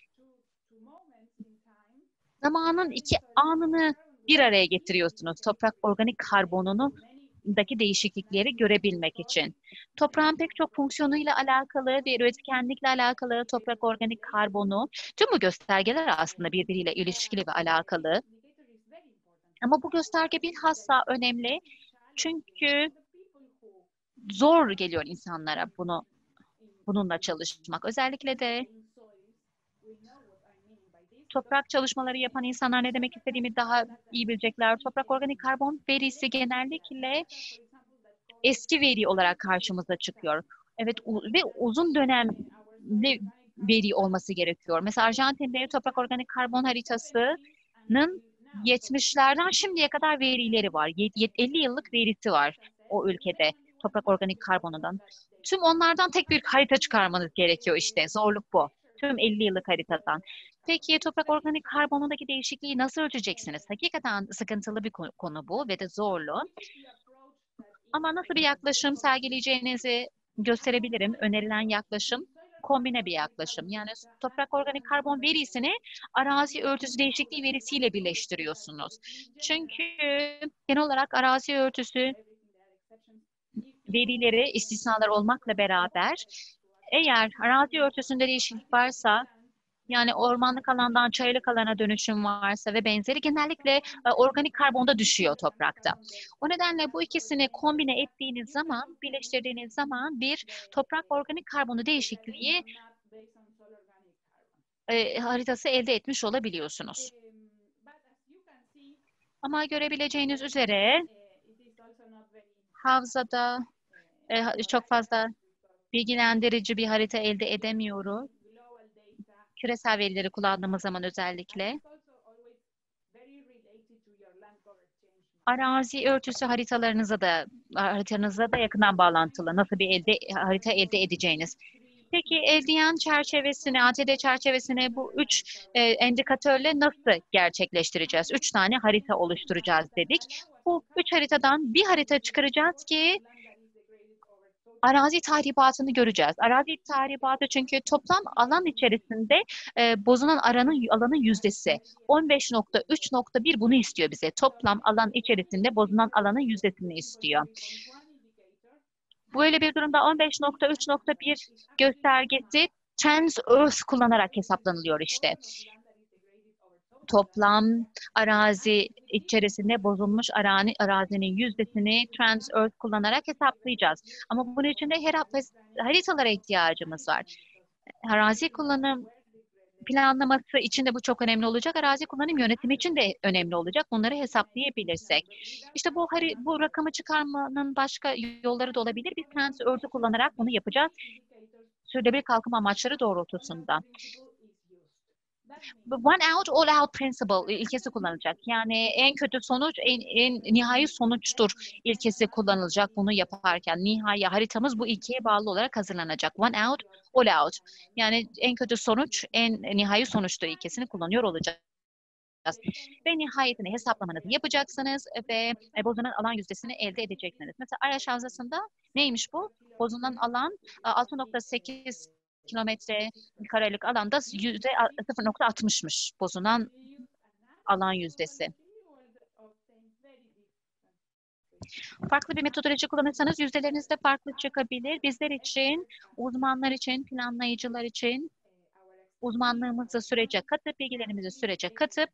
Zamanın iki anını bir araya getiriyorsunuz. Toprak organik karbonunu daki değişiklikleri görebilmek için. Toprağın pek çok fonksiyonuyla alakalı ve üretkenlikle alakalı toprak organik karbonu, tüm bu göstergeler aslında birbiriyle ilişkili ve alakalı. Ama bu gösterge bilhassa önemli çünkü zor geliyor insanlara bunu bununla çalışmak. Özellikle de toprak çalışmaları yapan insanlar ne demek istediğimi daha iyi bilecekler. Toprak organik karbon verisi genellikle eski veri olarak karşımıza çıkıyor. Evet, ve uzun dönemli veri olması gerekiyor. Mesela Arjantin'de toprak organik karbon haritasının yetmişlerden şimdiye kadar verileri var. elli yıllık verisi var o ülkede toprak organik karbonundan. Tüm onlardan tek bir harita çıkarmanız gerekiyor işte. Zorluk bu. Tüm elli yıllık haritadan. Peki toprak organik karbonundaki değişikliği nasıl ölçeceksiniz? Hakikaten sıkıntılı bir konu bu ve de zorlu. Ama nasıl bir yaklaşım sergileyeceğinizi gösterebilirim. Önerilen yaklaşım kombine bir yaklaşım. Yani toprak organik karbon verisini arazi örtüsü değişikliği verisiyle birleştiriyorsunuz. Çünkü genel olarak arazi örtüsü verileri istisnalar olmakla beraber, eğer arazi örtüsünde değişiklik varsa, yani ormanlık alandan çayırlık alana dönüşüm varsa ve benzeri, genellikle e, organik karbonda düşüyor toprakta. O nedenle bu ikisini kombine ettiğiniz zaman, birleştirdiğiniz zaman bir toprak organik karbonu değişikliği e, haritası elde etmiş olabiliyorsunuz. Ama görebileceğiniz üzere havzada e, çok fazla bilgilendirici bir harita elde edemiyoruz. Küresel verileri kullandığımız zaman özellikle. Arazi örtüsü haritalarınıza da haritanıza da yakından bağlantılı. Nasıl bir elde harita elde edeceğiniz. Peki L D N çerçevesini, A T D çerçevesini bu üç e, endikatörle nasıl gerçekleştireceğiz? Üç tane harita oluşturacağız dedik. Bu üç haritadan bir harita çıkaracağız ki arazi tahribatını göreceğiz. Arazi tahribatı çünkü toplam alan içerisinde e, bozulan aranın alanın yüzdesi. on beş nokta üç nokta bir bunu istiyor bize. Toplam alan içerisinde bozulan alanın yüzdesini istiyor. Böyle bir durumda on beş nokta üç nokta bir göstergesi Trans-Earth kullanarak hesaplanılıyor işte. Toplam arazi içerisinde bozulmuş arazi, arazinin yüzdesini Trans-Earth kullanarak hesaplayacağız. Ama bunun için de her haritalara ihtiyacımız var. Arazi kullanım planlaması için de bu çok önemli olacak. Arazi kullanım yönetimi için de önemli olacak. Bunları hesaplayabilirsek. İşte bu bu rakamı çıkarmanın başka yolları da olabilir. Biz Trans-Earth'ü kullanarak bunu yapacağız. Sürdürülebilir kalkınma amaçları doğrultusunda. One out, all out principle ilkesi kullanılacak. Yani en kötü sonuç, en, en nihai sonuçtur ilkesi kullanılacak bunu yaparken. Nihai haritamız bu ilkeye bağlı olarak hazırlanacak. One out, all out. Yani en kötü sonuç, en nihai sonuçtur ilkesini kullanıyor olacağız. yapacağız. Ve nihayetinde hesaplamanızı yapacaksınız ve e, bozulan alan yüzdesini elde edeceksiniz. Mesela Ayaş Havzası'nda neymiş bu? Bozulan alan altı nokta sekiz kilometre karelik alanda yüzde sıfır nokta altmışmış bozulan alan yüzdesi. Farklı bir metodoloji kullanırsanız yüzdeleriniz de farklı çıkabilir. Bizler için, uzmanlar için, planlayıcılar için uzmanlığımızı sürece katıp, bilgilerimizi sürece katıp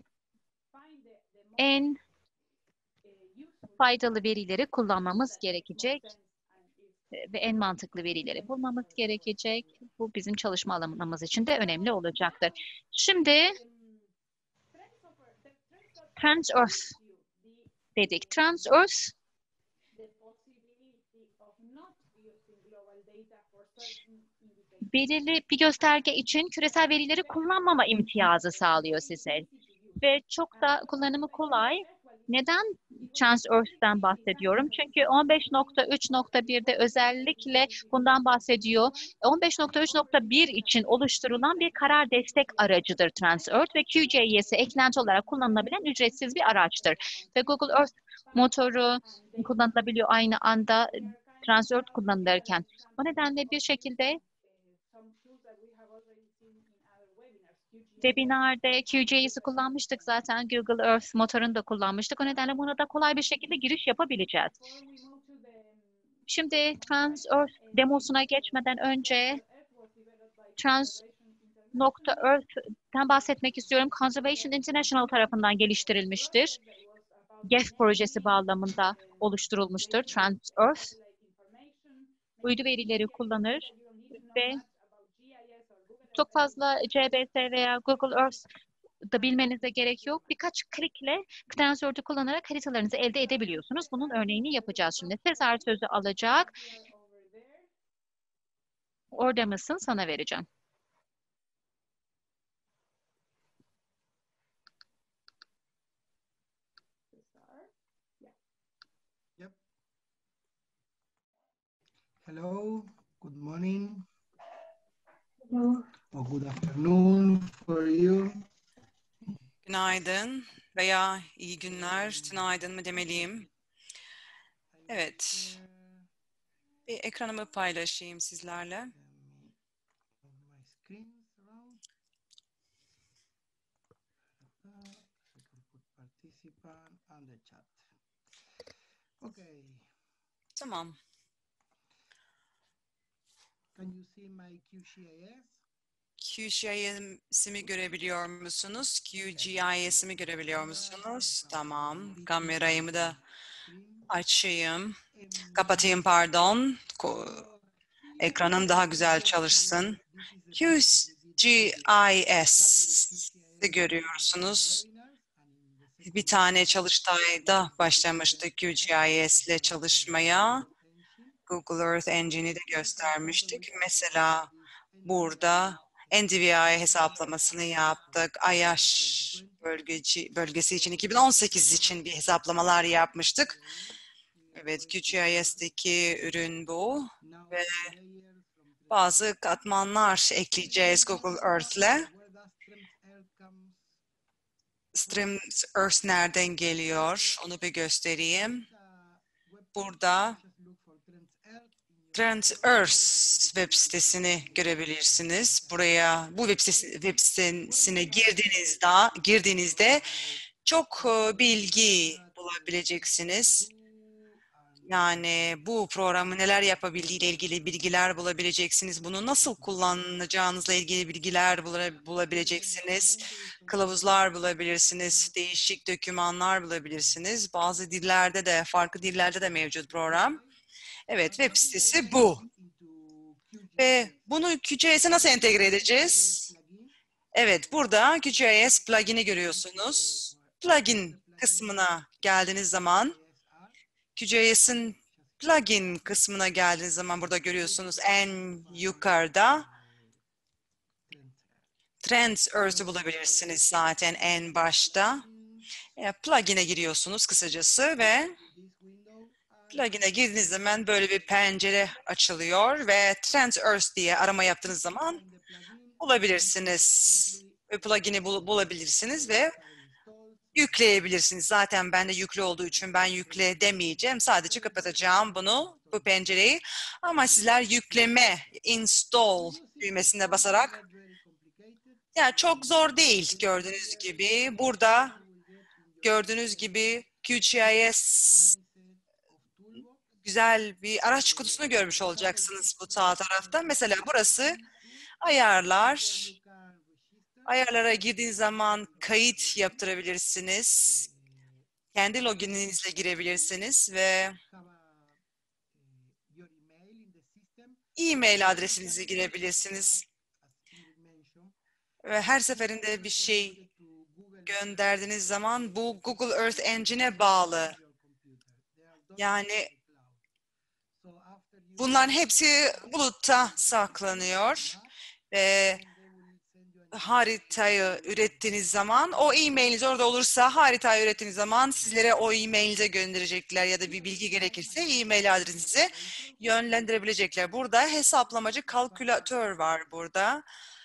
en faydalı verileri kullanmamız gerekecek ve en mantıklı verileri bulmamız gerekecek. Bu bizim çalışma alanımız için de önemli olacaktır. Şimdi Trans-Earth dedik. Trans-Earth belirli bir gösterge için küresel verileri kullanmama imtiyazı sağlıyor size. Ve çok da kullanımı kolay. Neden Trans-Earth'ten bahsediyorum? Çünkü on beş nokta üç nokta bir'de özellikle bundan bahsediyor. on beş nokta üç nokta bir için oluşturulan bir karar destek aracıdır Trans-Earth ve Q G I S'e eklenti olarak kullanılabilen ücretsiz bir araçtır. Ve Google Earth motoru kullanılabiliyor aynı anda Trans-Earth kullanılırken. O nedenle bir şekilde webinarda Q G I S'i kullanmıştık zaten. Google Earth motorunu da kullanmıştık. O nedenle buna da kolay bir şekilde giriş yapabileceğiz. Şimdi Trans-Earth demosuna geçmeden önce Trans.Earth'ten bahsetmek istiyorum. Conservation International tarafından geliştirilmiştir. G E F projesi bağlamında oluşturulmuştur Trans-Earth. Uydu verileri kullanır ve çok fazla C B S veya Google Earth da bilmenize gerek yok. Birkaç klikle Trans-Earth'ü kullanarak haritalarınızı elde edebiliyorsunuz. Bunun örneğini yapacağız şimdi. Sezar sözü alacak. Orada mısın? Sana vereceğim. Yep. Hello, good morning. Hello. Or good afternoon for you. Günaydın veya iyi günler, tünaydın mı demeliyim? Evet, bir ekranımı paylaşayım sizlerle. Tamam. Can you see my Q G I S? Q G I S'imi görebiliyor musunuz? Q G I S'imi görebiliyor musunuz? Tamam. Kamerayı da açayım. Kapatayım pardon. Ekranım daha güzel çalışsın. Q G I S'i görüyorsunuz. Bir tane çalıştayda başlamıştık Q G I S ile çalışmaya. Google Earth Engine'i de göstermiştik. Mesela burada N D V I hesaplamasını yaptık. Ayaş bölgeci, bölgesi için iki bin on sekiz için bir hesaplamalar yapmıştık. Evet, Q G I S'teki ürün bu ve bazı katmanlar ekleyeceğiz Google Earth'le. Stream Earth nereden geliyor? Onu bir göstereyim. Burada Trans-Earth web sitesini görebilirsiniz. Buraya bu web, sitesi, web sitesine girdiğinizde, girdiğinizde çok bilgi bulabileceksiniz. Yani bu programı neler yapabildiği ile ilgili bilgiler bulabileceksiniz. Bunu nasıl kullanacağınızla ilgili bilgiler bulabileceksiniz. Kılavuzlar bulabilirsiniz. Değişik dokümanlar bulabilirsiniz. Bazı dillerde de, farklı dillerde de mevcut program. Evet, web sitesi bu. Ve bunu Q G I S'e nasıl entegre edeceğiz? Evet, burada Q G I S plugin'i görüyorsunuz. Plugin kısmına geldiğiniz zaman Q G I S'in plugin kısmına geldiğiniz zaman burada görüyorsunuz en yukarıda Trans-Earth'ü bulabilirsiniz zaten en başta. Plugin'e giriyorsunuz kısacası ve plugin'e girdiğiniz zaman böyle bir pencere açılıyor ve Trans-Earth diye arama yaptığınız zaman bulabilirsiniz. Ve plugin'i bul bulabilirsiniz ve yükleyebilirsiniz. Zaten bende yüklü olduğu için ben yükle demeyeceğim. Sadece kapatacağım bunu, bu pencereyi. Ama sizler yükleme, install düğmesine basarak, yani çok zor değil gördüğünüz gibi. Burada gördüğünüz gibi QGIS güzel bir araç kutusunu görmüş olacaksınız bu sağ tarafta. Mesela burası ayarlar. Ayarlara girdiğiniz zaman kayıt yaptırabilirsiniz. Kendi logininizle girebilirsiniz ve e-mail adresinizi girebilirsiniz. Ve her seferinde bir şey gönderdiğiniz zaman bu Google Earth Engine'e bağlı. Yani bunların hepsi bulutta saklanıyor ve haritayı ürettiğiniz zaman, o e-mailiniz orada olursa, haritayı ürettiğiniz zaman sizlere o e-mailinize gönderecekler ya da bir bilgi gerekirse e-mail adresinize yönlendirebilecekler. Burada hesaplamacı kalkülatör var burada.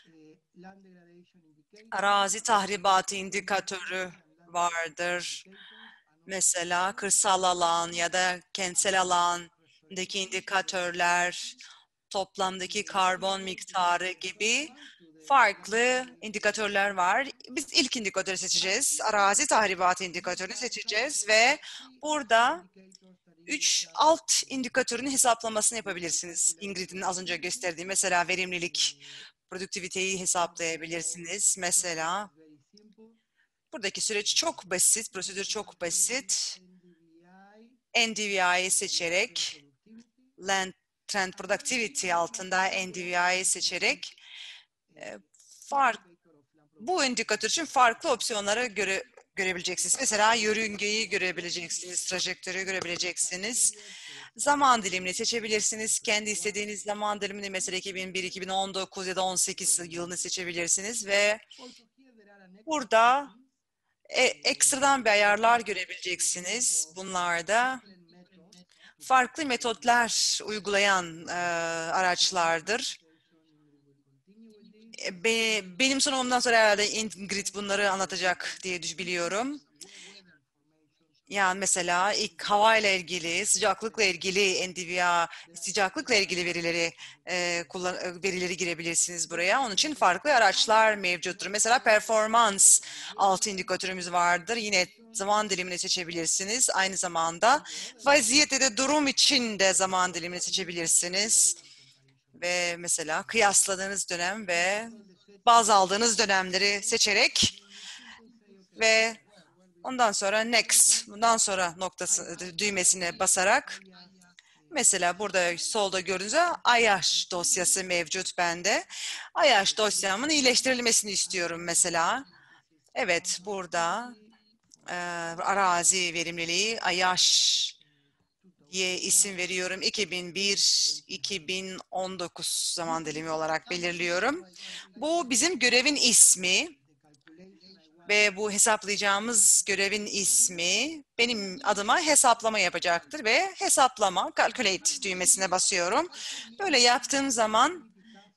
Arazi tahribatı indikatörü vardır. Mesela kırsal alan ya da kentsel alandaki indikatörler, toplamdaki karbon miktarı gibi farklı indikatörler var. Biz ilk indikatörü seçeceğiz. Arazi tahribatı indikatörünü seçeceğiz ve burada üç alt indikatörün hesaplamasını yapabilirsiniz. Ingrid'in az önce gösterdiği mesela verimlilik, produktiviteyi hesaplayabilirsiniz. Mesela buradaki süreç çok basit, prosedür çok basit. N D V I'yi seçerek, Land Trend Productivity altında N D V I'yi seçerek fark, bu indikatör için farklı opsiyonları göre, görebileceksiniz. Mesela yörüngeyi görebileceksiniz, trajektörü görebileceksiniz. Zaman dilimini seçebilirsiniz. Kendi istediğiniz zaman dilimini, mesela iki bin bir, iki bin on dokuz ya da on sekiz yılını seçebilirsiniz ve burada e, ekstradan bir ayarlar görebileceksiniz. Bunlarda farklı metotlar uygulayan e, araçlardır. Be, benim sunumumdan sonra herhalde Ingrid bunları anlatacak diye biliyorum. Yani mesela ilk havayla ilgili, sıcaklıkla ilgili N D V I, sıcaklıkla ilgili verileri e, kullan, verileri girebilirsiniz buraya. Onun için farklı araçlar mevcuttur. Mesela performans alt indikatörümüz vardır. Yine zaman dilimini seçebilirsiniz. Aynı zamanda vaziyet ya da durum için de zaman dilimini seçebilirsiniz. Ve mesela kıyasladığınız dönem ve baz aldığınız dönemleri seçerek ve ondan sonra next, bundan sonra noktası düğmesine basarak, mesela burada solda gördüğünüz I H dosyası mevcut bende. I H dosyamın iyileştirilmesini istiyorum mesela. Evet, burada e, arazi verimliliği I H diye isim veriyorum. iki bin bir iki bin on dokuz zaman dilimi olarak belirliyorum. Bu bizim görevin ismi ve bu hesaplayacağımız görevin ismi benim adıma hesaplama yapacaktır ve hesaplama, calculate düğmesine basıyorum. Böyle yaptığım zaman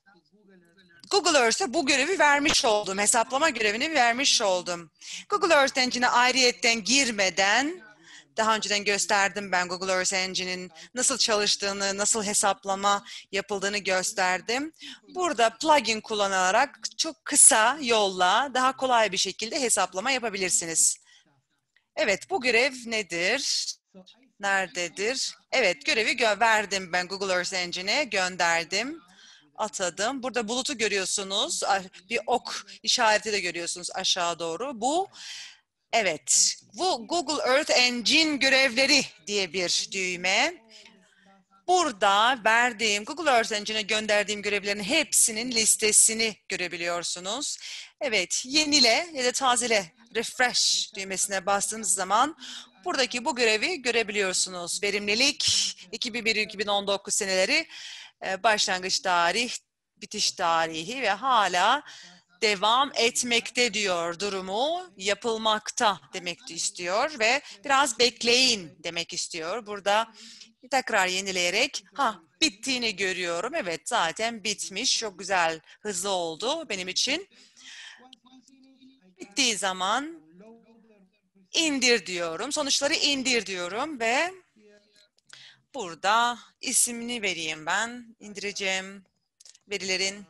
Google Earth'e bu görevi vermiş oldum. Hesaplama görevini vermiş oldum. Google Earth Engine'e ayrıyetten girmeden, daha önceden gösterdim ben Google Earth Engine'in nasıl çalıştığını, nasıl hesaplama yapıldığını gösterdim. Burada plugin kullanarak çok kısa yolla daha kolay bir şekilde hesaplama yapabilirsiniz. Evet, bu görev nedir? Nerededir? Evet, görevi verdim ben Google Earth Engine'e, gönderdim, atadım. Burada bulutu görüyorsunuz. Bir ok işareti de görüyorsunuz aşağı doğru. Bu, evet, bu Google Earth Engine görevleri diye bir düğme. Burada verdiğim, Google Earth Engine'e gönderdiğim görevlerin hepsinin listesini görebiliyorsunuz. Evet, yenile ya da tazele, refresh düğmesine bastığınız zaman buradaki bu görevi görebiliyorsunuz. Verimlilik iki bin bir iki bin on dokuz seneleri, başlangıç tarih, bitiş tarihi ve hala devam etmekte diyor, durumu yapılmakta demek istiyor ve biraz bekleyin demek istiyor. Burada tekrar yenileyerek ha bittiğini görüyorum. Evet, zaten bitmiş. Çok güzel, hızlı oldu benim için. Bittiği zaman indir diyorum. Sonuçları indir diyorum ve burada ismini vereyim ben. İndireceğim verilerin.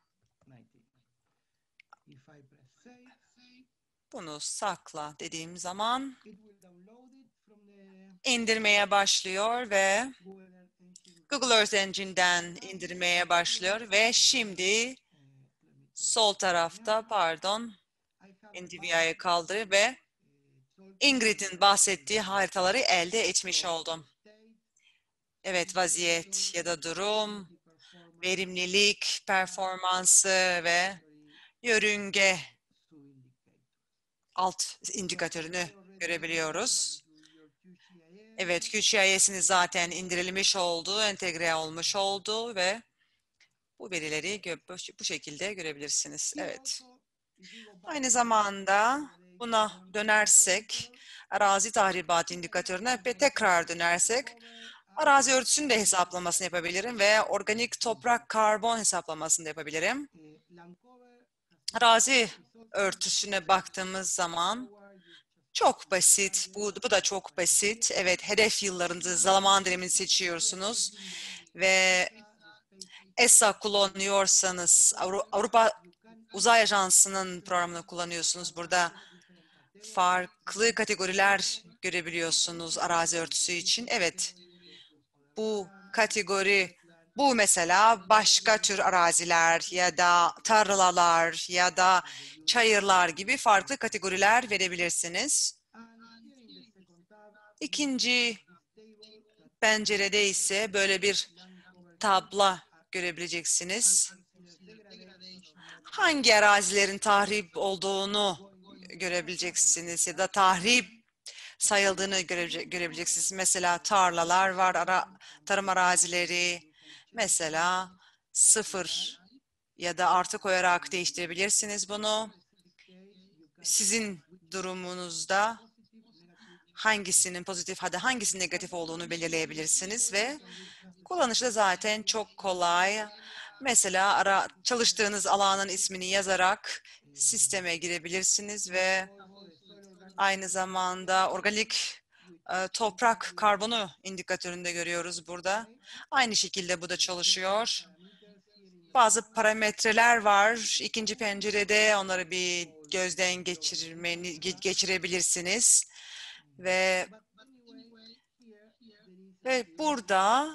If I press save, Bunu sakla dediğim zaman it will download it from the indirmeye başlıyor ve Google Earth Engine. Google Earth Engine'den indirmeye başlıyor ve şimdi sol tarafta pardon N D V I'yi kaldırıyor ve Ingrid'in bahsettiği haritaları elde etmiş oldum. Evet, vaziyet ya da durum, verimlilik, performansı ve yörünge alt indikatörünü görebiliyoruz. Evet, Q G I S'iniz zaten indirilmiş oldu, entegre olmuş oldu ve bu verileri bu şekilde görebilirsiniz. Evet. Aynı zamanda buna dönersek, arazi tahribat indikatörüne ve tekrar dönersek, arazi örtüsünün de hesaplamasını yapabilirim ve organik toprak karbon hesaplamasını da yapabilirim. Arazi örtüsüne baktığımız zaman çok basit, bu, bu da çok basit. Evet, hedef yıllarınızı, zaman dilimini seçiyorsunuz ve E S A kullanıyorsanız, Avrupa Uzay Ajansı'nın programını kullanıyorsunuz. Burada farklı kategoriler görebiliyorsunuz arazi örtüsü için. Evet, bu kategori, bu mesela başka tür araziler ya da tarlalar ya da çayırlar gibi farklı kategoriler verebilirsiniz. İkinci pencerede ise böyle bir tablo görebileceksiniz. Hangi arazilerin tahrip olduğunu görebileceksiniz ya da tahrip sayıldığını göre, görebileceksiniz. Mesela tarlalar var, ara, tarım arazileri, mesela sıfır ya da artı koyarak değiştirebilirsiniz bunu. Sizin durumunuzda hangisinin pozitif ya da hangisinin negatif olduğunu belirleyebilirsiniz ve kullanışı da zaten çok kolay. Mesela ara, çalıştığınız alanın ismini yazarak sisteme girebilirsiniz ve aynı zamanda organik e, toprak karbonu indikatöründe görüyoruz burada. Aynı şekilde bu da çalışıyor. Bazı parametreler var. İkinci pencerede onları bir gözden geçirmeni, geçirebilirsiniz. Ve ve burada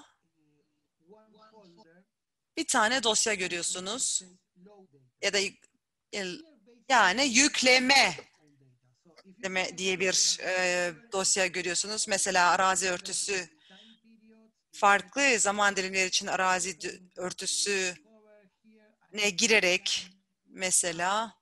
bir tane dosya görüyorsunuz ya da yani yükleme deme diye bir e, dosya görüyorsunuz. Mesela arazi örtüsü farklı zaman dilimleri için arazi örtüsü ne girerek mesela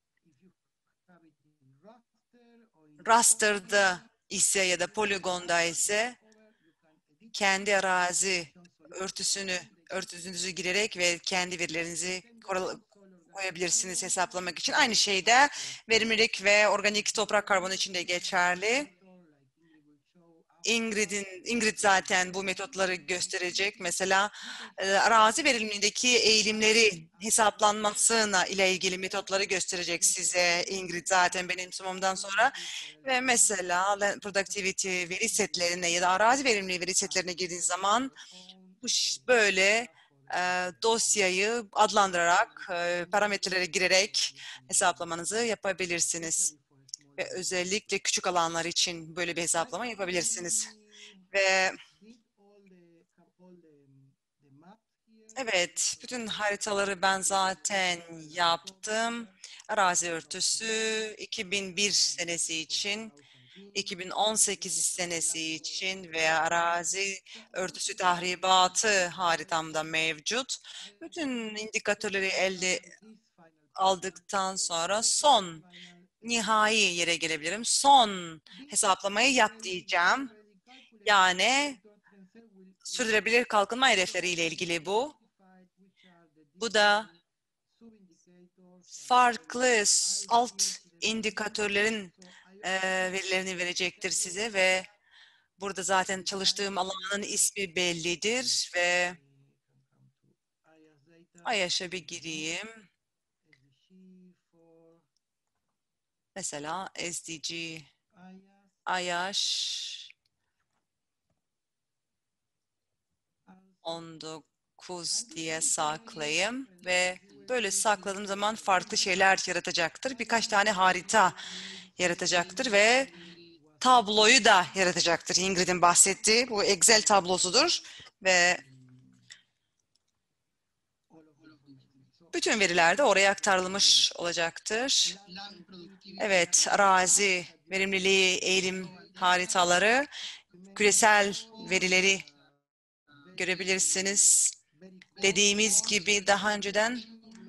raster'da ise ya da poligonda ise kendi arazi örtüsünü örtüsünüzü girerek ve kendi verilerinizi koyabilirsiniz hesaplamak için. Aynı şey de verimlilik ve organik toprak karbonu için de geçerli. Ingrid'in Ingrid zaten bu metotları gösterecek. Mesela e, arazi verimliliğindeki eğilimleri hesaplanmasına ile ilgili metotları gösterecek size Ingrid zaten benim sunumumdan sonra. Ve mesela Land Productivity veri setlerine ya da arazi verimliliği veri setlerine girdiğiniz zaman bu böyle e, dosyayı adlandırarak, e, parametrelere girerek hesaplamanızı yapabilirsiniz. Ve özellikle küçük alanlar için böyle bir hesaplama yapabilirsiniz. Ve evet, bütün haritaları ben zaten yaptım. Arazi örtüsü iki bin bir senesi için, iki bin on sekiz senesi için ve arazi örtüsü tahribatı haritamda mevcut. Bütün indikatörleri elde aldıktan sonra son nihai yere gelebilirim. Son hesaplamayı yap diyeceğim. Yani sürdürülebilir kalkınma hedefleri ile ilgili bu. Bu da farklı alt indikatörlerin e, verilerini verecektir size ve burada zaten çalıştığım alanın ismi bellidir ve AYAŞ'a bir gireyim. Mesela S D G Ayaş on dokuz diye saklayayım ve böyle sakladığım zaman farklı şeyler yaratacaktır. Birkaç tane harita yaratacaktır ve tabloyu da yaratacaktır. Ingrid'in bahsettiği bu Excel tablosudur ve bütün veriler de oraya aktarılmış olacaktır. Evet, arazi, verimliliği, eğilim haritaları, küresel verileri görebilirsiniz. Dediğimiz gibi daha önceden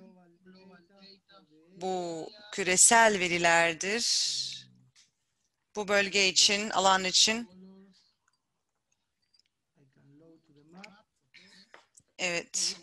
bu küresel verilerdir. Bu bölge için, alan için. Evet.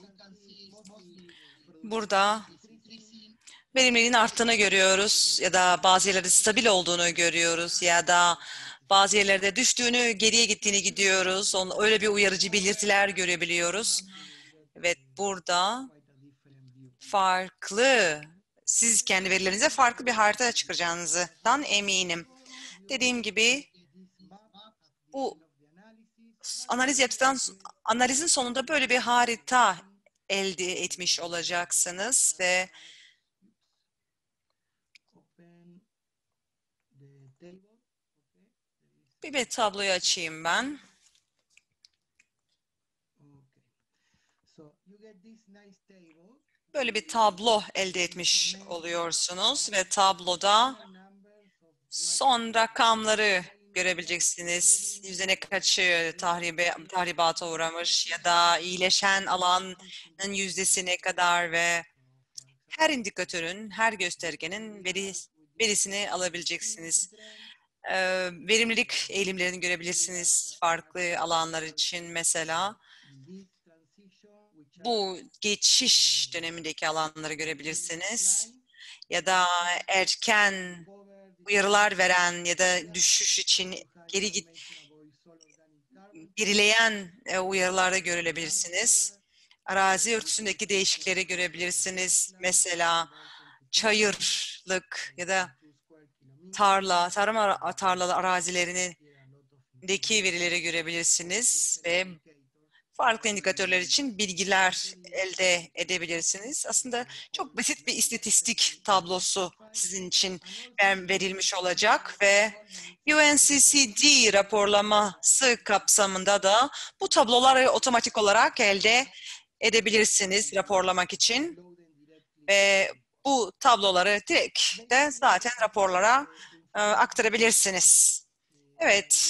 Burada verimliliğin arttığını görüyoruz ya da bazı yerlerde stabil olduğunu görüyoruz ya da bazı yerlerde düştüğünü, geriye gittiğini gidiyoruz. Onun, öyle bir uyarıcı belirtiler görebiliyoruz. Evet, burada farklı, siz kendi verilerinize farklı bir harita çıkaracağınızdan eminim. Dediğim gibi bu analiz yaptıktan analizin sonunda böyle bir harita elde etmiş olacaksınız ve bir de tabloyu açayım ben. Böyle bir tablo elde etmiş oluyorsunuz ve tabloda son rakamları görebileceksiniz. Yüzde ne kaçı tahribe, tahribata uğramış ya da iyileşen alanın yüzdesi ne kadar ve her indikatörün, her göstergenin veri, verisini alabileceksiniz. Ee, verimlilik eğilimlerini görebilirsiniz farklı alanlar için mesela. Bu geçiş dönemindeki alanları görebilirsiniz. Ya da erken uyarılar veren ya da düşüş için geri git gerileyen e, uyarılarda görebilirsiniz. Arazi örtüsündeki değişikleri görebilirsiniz. Mesela çayırlık ya da tarla, tarım ara- tarlalı arazilerindeki verileri görebilirsiniz ve farklı indikatörler için bilgiler elde edebilirsiniz. Aslında çok basit bir istatistik tablosu sizin için verilmiş olacak ve U N C C D raporlaması kapsamında da bu tabloları otomatik olarak elde edebilirsiniz raporlamak için ve bu tabloları direkt de zaten raporlara e, aktarabilirsiniz. Evet.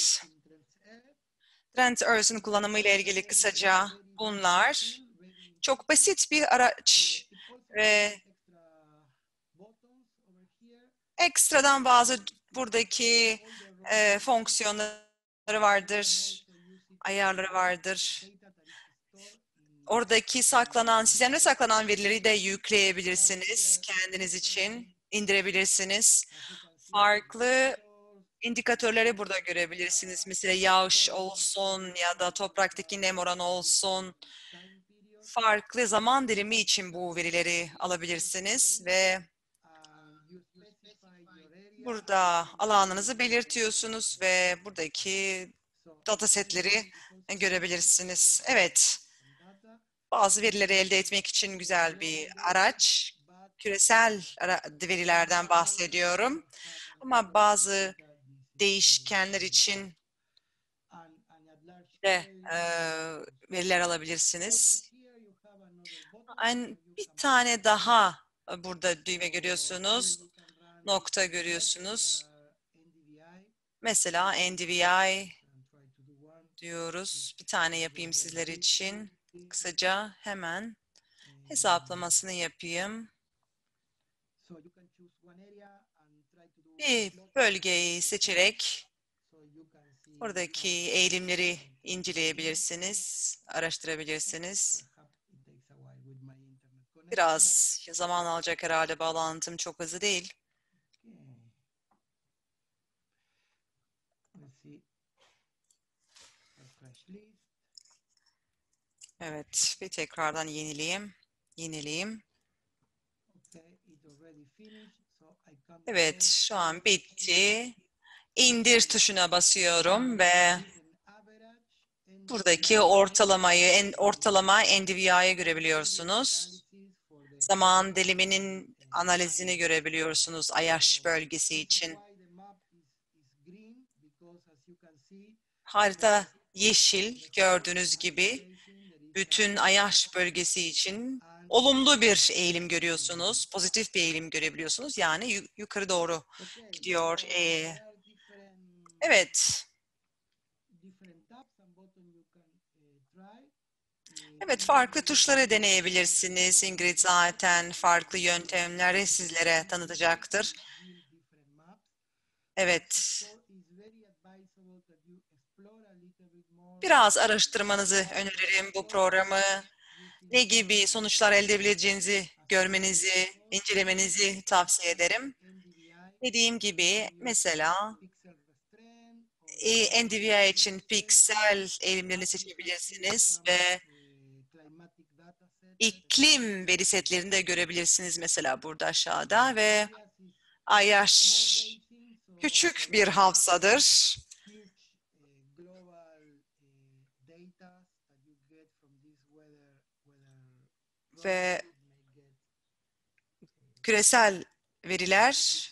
Trend Earth'ün kullanımı ile ilgili kısaca bunlar. Çok basit bir araç ve ekstradan bazı buradaki e, fonksiyonları vardır, ayarları vardır. Oradaki saklanan, sistemde saklanan verileri de yükleyebilirsiniz kendiniz için, indirebilirsiniz. Farklı indikatörleri burada görebilirsiniz. Mesela yağış olsun ya da topraktaki nem oranı olsun. Farklı zaman dilimi için bu verileri alabilirsiniz ve burada alanınızı belirtiyorsunuz ve buradaki datasetleri görebilirsiniz. Evet, bazı verileri elde etmek için güzel bir araç. Küresel verilerden bahsediyorum. Ama bazı değişkenler için de e, veriler alabilirsiniz. Aynı bir tane daha burada düğme görüyorsunuz. Nokta görüyorsunuz. Mesela N D V I diyoruz. Bir tane yapayım sizler için. Kısaca hemen hesaplamasını yapayım. Bir bölgeyi seçerek oradaki eğilimleri inceleyebilirsiniz, araştırabilirsiniz. Biraz zaman alacak herhalde, bağlantım çok hızlı değil. Evet, bir tekrardan yenileyim. Yenileyim. Evet, şu an bitti. indir tuşuna basıyorum ve average and buradaki ortalamayı, en, ortalama N D V I'yi görebiliyorsunuz. Zaman diliminin analizini görebiliyorsunuz A Y A Ş bölgesi için. Harita yeşil gördüğünüz gibi bütün A Y A Ş bölgesi için olumlu bir eğilim görüyorsunuz. Pozitif bir eğilim görebiliyorsunuz. Yani yu- yukarı doğru gidiyor. Ee, evet. Evet, farklı tuşları deneyebilirsiniz. Ingrid zaten farklı yöntemleri sizlere tanıtacaktır. Evet. Biraz araştırmanızı öneririm bu programı. Ne gibi sonuçlar elde edebileceğinizi görmenizi, incelemenizi tavsiye ederim. Dediğim gibi mesela e, N D V I için piksel eğilimlerini seçebilirsiniz ve iklim veri setlerini de görebilirsiniz mesela burada aşağıda ve A Y A Ş küçük bir hafızadır ve küresel verilerle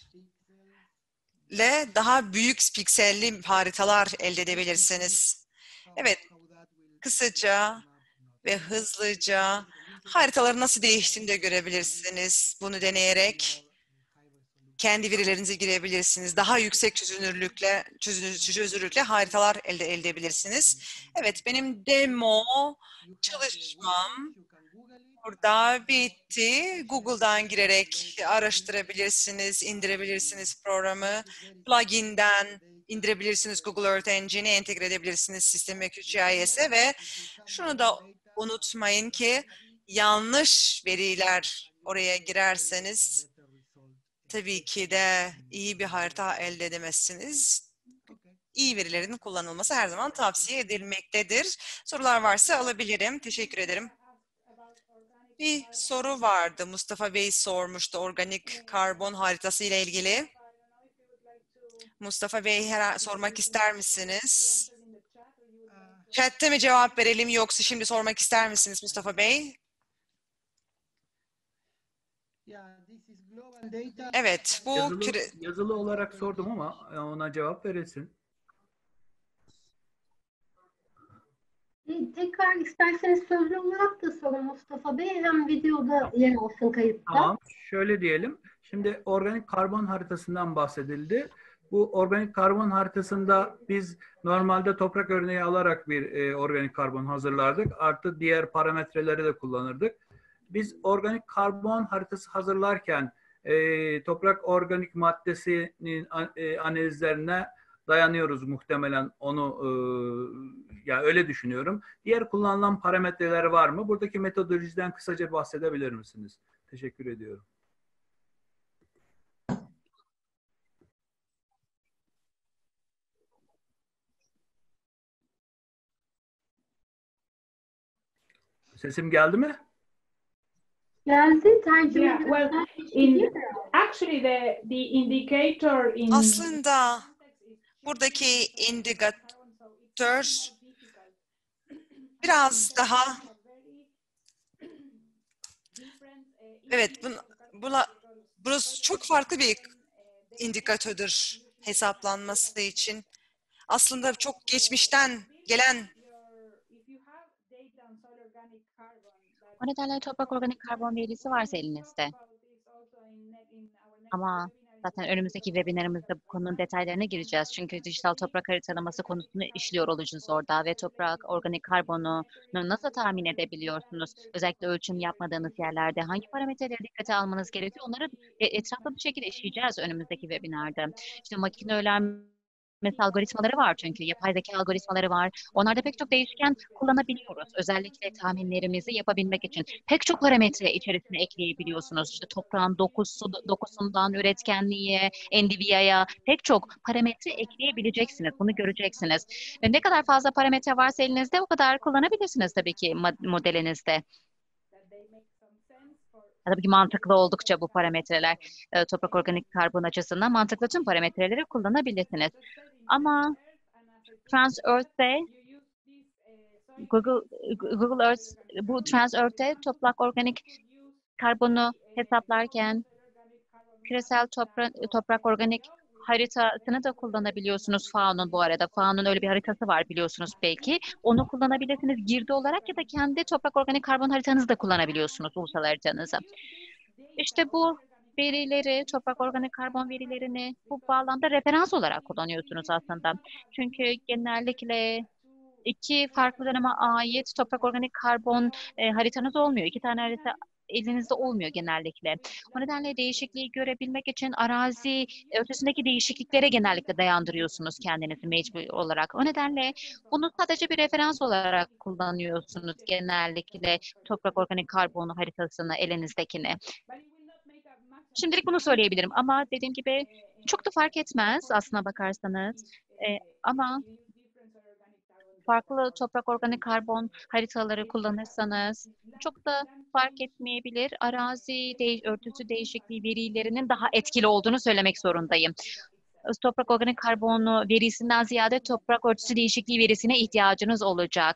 daha büyük pikselli haritalar elde edebilirsiniz. Evet, kısaca ve hızlıca haritaların nasıl değiştiğini de görebilirsiniz. Bunu deneyerek kendi verilerinizi girebilirsiniz. Daha yüksek çözünürlükle çözünür, çözünürlükle haritalar elde edebilirsiniz. Evet, benim demo çalışmam burada bitti. Google'dan girerek araştırabilirsiniz, indirebilirsiniz programı. Plugin'den indirebilirsiniz Google Earth Engine'i, entegre edebilirsiniz sisteme Q G I S'e ve şunu da unutmayın ki yanlış veriler oraya girerseniz tabii ki de iyi bir harita elde edemezsiniz. İyi verilerin kullanılması her zaman tavsiye edilmektedir. Sorular varsa alabilirim. Teşekkür ederim. Bir soru vardı. Mustafa Bey sormuştu organik karbon haritası ile ilgili. Mustafa Bey her sormak ister misiniz? Chat'te mi cevap verelim yoksa şimdi sormak ister misiniz Mustafa Bey? Evet, bu Yazılı, küre- yazılı olarak sordum ama e, ona cevap verilsin. E, Tekrar isterseniz sözlü olarak da sorun Mustafa Bey. Hem videoda yer alsın kayıtta. Tamam, şöyle diyelim. Şimdi organik karbon haritasından bahsedildi. Bu organik karbon haritasında biz normalde toprak örneği alarak bir e, organik karbon hazırlardık. Artı diğer parametreleri de kullanırdık. Biz organik karbon haritası hazırlarken e, toprak organik maddesinin e, analizlerine dayanıyoruz muhtemelen onu e, yani öyle düşünüyorum. Diğer kullanılan parametreler var mı? Buradaki metodolojiden kısaca bahsedebilir misiniz? Teşekkür ediyorum. Sesim geldi mi? Geldi tercüme Yeah, well, in actually the the indicator in aslında buradaki indikatör biraz daha evet bun, buna, burası çok farklı bir indikatördür hesaplanması için. Aslında çok geçmişten gelen O nedenle toprak organik karbon verisi varsa elinizde. Ama zaten önümüzdeki webinarımızda bu konunun detaylarına gireceğiz. Çünkü dijital toprak haritalaması konusunu işliyor olacağız orada ve toprak organik karbonu nasıl tahmin edebiliyorsunuz? Özellikle ölçüm yapmadığınız yerlerde hangi parametreleri dikkate almanız gerekiyor? Onları e, etraflı bir şekilde işleyeceğiz önümüzdeki webinarda. İşte makine öğrenmesi algoritmaları var çünkü yapay zeka algoritmaları var. Onlarda pek çok değişken kullanabiliyoruz. Özellikle tahminlerimizi yapabilmek için pek çok parametre içerisine ekleyebiliyorsunuz. İşte toprağın dokusu, dokusundan üretkenliğe, N D V I'ya pek çok parametre ekleyebileceksiniz. Bunu göreceksiniz. Ve ne kadar fazla parametre varsa elinizde o kadar kullanabilirsiniz tabii ki modelinizde. Tabii ki mantıklı oldukça bu parametreler e, toprak organik karbon açısından mantıklı tüm parametreleri kullanabilirsiniz. Ama Trans-Earth'te Google Google Earth bu Trans-Earth'te toprak organik karbonu hesaplarken küresel toprak, toprak organik haritasını da kullanabiliyorsunuz F A O'nun bu arada. F A O'nun öyle bir haritası var biliyorsunuz belki. Onu kullanabilirsiniz girdi olarak ya da kendi toprak organik karbon haritanızı da kullanabiliyorsunuz ulusal haritanızı. İşte bu verileri, toprak organik karbon verilerini bu bağlamda referans olarak kullanıyorsunuz aslında. Çünkü genellikle iki farklı döneme ait toprak organik karbon e, haritanız olmuyor. İki tane harita elinizde olmuyor genellikle. O nedenle değişikliği görebilmek için arazi ötesindeki değişikliklere genellikle dayandırıyorsunuz kendinizi mecbur olarak. O nedenle bunu sadece bir referans olarak kullanıyorsunuz genellikle toprak organik karbon haritasını elinizdekini. Şimdilik bunu söyleyebilirim ama dediğim gibi çok da fark etmez aslına bakarsanız. E, ama farklı toprak organik karbon haritaları kullanırsanız çok da fark etmeyebilir. Arazi de örtüsü değişikliği verilerinin daha etkili olduğunu söylemek zorundayım. Toprak organik karbonu verisinden ziyade toprak örtüsü değişikliği verisine ihtiyacınız olacak.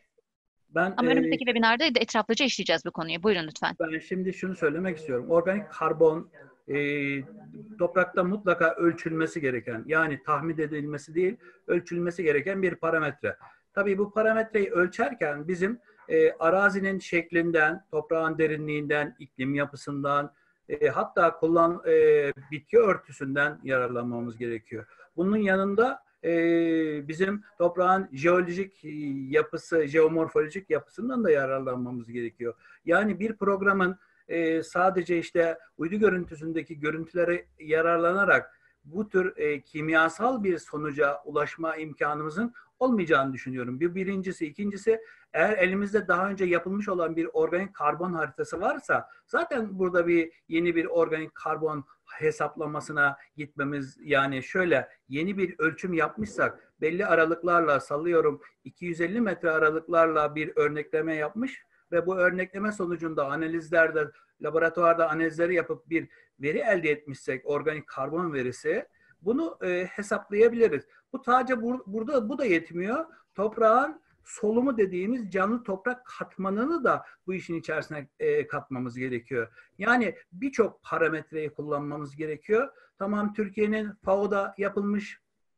Ben, Ama e, önümüzdeki webinarda etraflıca işleyeceğiz bu konuyu. Buyurun lütfen. Ben şimdi şunu söylemek istiyorum. Organik karbon e, toprakta mutlaka ölçülmesi gereken, yani tahmin edilmesi değil, ölçülmesi gereken bir parametre. Tabii bu parametreyi ölçerken bizim e, arazinin şeklinden, toprağın derinliğinden, iklim yapısından, e, hatta kullan e, bitki örtüsünden yararlanmamız gerekiyor. Bunun yanında e, bizim toprağın jeolojik yapısı, jeomorfolojik yapısından da yararlanmamız gerekiyor. Yani bir programın e, sadece işte uydu görüntüsündeki görüntülere yararlanarak bu tür e, kimyasal bir sonuca ulaşma imkanımızın olmayacağını düşünüyorum. Bir birincisi, ikincisi eğer elimizde daha önce yapılmış olan bir organik karbon haritası varsa zaten burada bir yeni bir organik karbon hesaplamasına gitmemiz, yani şöyle yeni bir ölçüm yapmışsak belli aralıklarla sallıyorum iki yüz elli metre aralıklarla bir örnekleme yapmış ve bu örnekleme sonucunda analizlerde, laboratuvarda analizleri yapıp bir veri elde etmişsek organik karbon verisi, bunu e, hesaplayabiliriz. Bu sadece bur burada bu da yetmiyor. Toprağın solumu dediğimiz canlı toprak katmanını da bu işin içerisine e, katmamız gerekiyor. Yani birçok parametreyi kullanmamız gerekiyor. Tamam, Türkiye'nin F A O'da yapılmış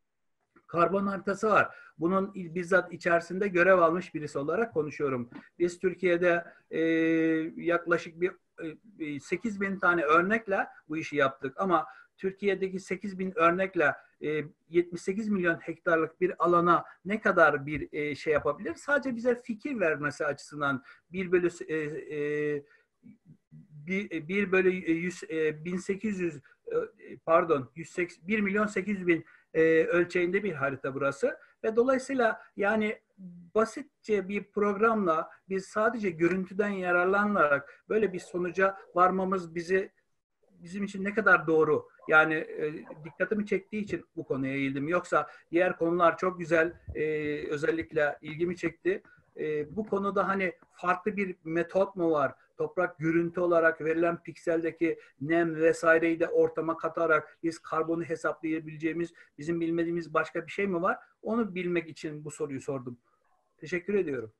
karbon haritası var. Bunun bizzat içerisinde görev almış birisi olarak konuşuyorum. Biz Türkiye'de e, yaklaşık bir e, sekiz bin tane örnekle bu işi yaptık ama Türkiye'deki sekiz bin örnekle e, yetmiş sekiz milyon hektarlık bir alana ne kadar bir e, şey yapabilir? Sadece bize fikir vermesi açısından bir bölü e, e, bir, bir bölü yüz, e, bin sekiz yüz e, pardon yüz seksen, bir milyon sekiz yüz bin e, ölçeğinde bir harita burası ve dolayısıyla yani basitçe bir programla biz sadece görüntüden yararlanarak böyle bir sonuca varmamız bizi bizim için ne kadar doğru? Yani e, dikkatimi çektiği için bu konuya eğildim. Yoksa diğer konular çok güzel, e, özellikle ilgimi çekti. E, bu konuda hani farklı bir metot mu var? Toprak görüntü olarak verilen pikseldeki nem vesaireyi de ortama katarak biz karbonu hesaplayabileceğimiz, bizim bilmediğimiz başka bir şey mi var? Onu bilmek için bu soruyu sordum. Teşekkür ediyorum.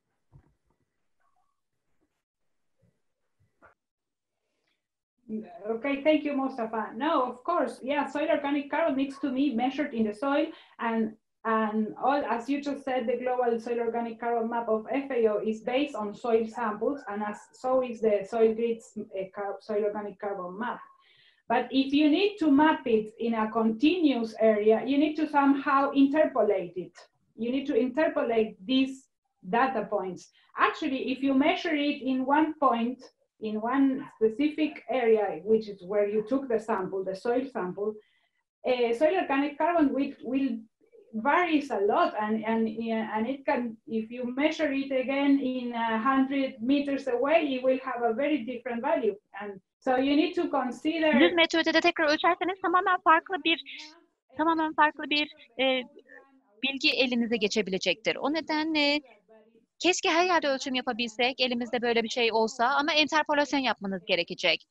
Okay, thank you, Mustafa. No, of course, yeah, soil organic carbon needs to be measured in the soil, and and all, as you just said, the global soil organic carbon map of F A O is based on soil samples, and as so is the soil grids uh, soil organic carbon map. But if you need to map it in a continuous area, you need to somehow interpolate it. You need to interpolate these data points. Actually, if you measure it in one point, in one specific area, which is where you took the sample, the soil sample, uh, soil organic carbon will, will varies a lot, and and and it can, if you measure it again in a hundred meters away, it will have a very different value, and so you need to consider. yüz metre ötede tekrar ölçerseniz tamamen farklı bir tamamen farklı bir e, bilgi elinize geçebilecektir. O nedenle Keşke her yerde ölçüm yapabilsek, elimizde böyle bir şey olsa ama interpolasyon yapmanız gerekecek.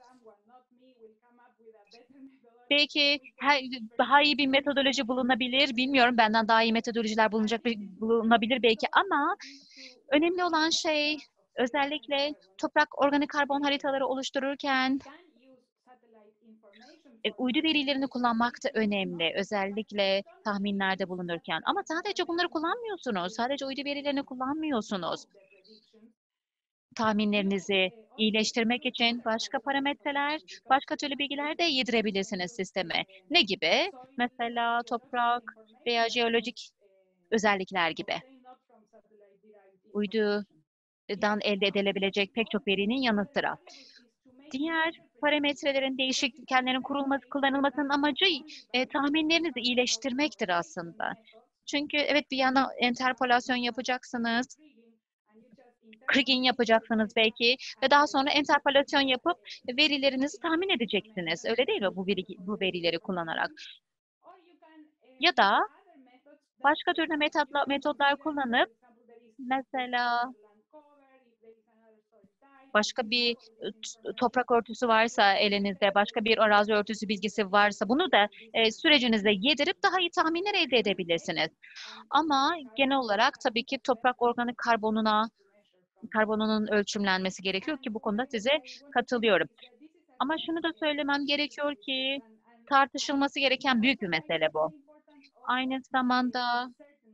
Belki her, daha iyi bir metodoloji bulunabilir, bilmiyorum, benden daha iyi metodolojiler bulunacak, bulunabilir belki ama önemli olan şey özellikle toprak organik karbon haritaları oluştururken e, uydu verilerini kullanmak da önemli. Özellikle tahminlerde bulunurken. Ama sadece bunları kullanmıyorsunuz. Sadece uydu verilerini kullanmıyorsunuz. Tahminlerinizi iyileştirmek için başka parametreler, başka türlü bilgiler de yedirebilirsiniz sisteme. Ne gibi? Mesela toprak veya jeolojik özellikler gibi. Uydudan elde edilebilecek pek çok verinin yanı sıra. Diğer parametrelerin, değişkenlerin kurulması, kullanılmasının amacı e, tahminlerinizi iyileştirmektir aslında. Çünkü evet bir yana interpolasyon yapacaksınız, kriging yapacaksınız belki ve daha sonra interpolasyon yapıp verilerinizi tahmin edeceksiniz. Öyle değil mi bu, veri, bu verileri kullanarak? Ya da başka türlü metotlar, metotlar kullanıp mesela başka bir toprak örtüsü varsa elinizde, başka bir arazi örtüsü bilgisi varsa bunu da e, sürecinizde yedirip daha iyi tahminler elde edebilirsiniz. Ama genel olarak tabii ki toprak organik karbonuna, karbonunun ölçümlenmesi gerekiyor ki bu konuda size katılıyorum. Ama şunu da söylemem gerekiyor ki tartışılması gereken büyük bir mesele bu. Aynı zamanda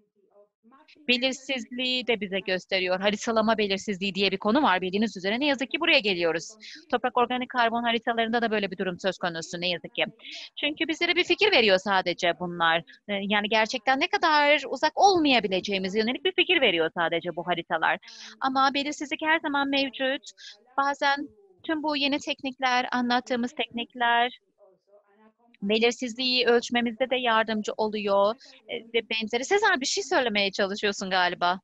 belirsizliği de bize gösteriyor. Haritalama belirsizliği diye bir konu var bildiğiniz üzere. Ne yazık ki buraya geliyoruz. Toprak organik karbon haritalarında da böyle bir durum söz konusu ne yazık ki. Çünkü bizlere bir fikir veriyor sadece bunlar. Yani gerçekten ne kadar uzak olmayabileceğimize yönelik bir fikir veriyor sadece bu haritalar. Ama belirsizlik her zaman mevcut. Bazen tüm bu yeni teknikler, anlattığımız teknikler belirsizliği ölçmemizde de yardımcı oluyor e, ve benzeri. Sezer bir şey söylemeye çalışıyorsun galiba.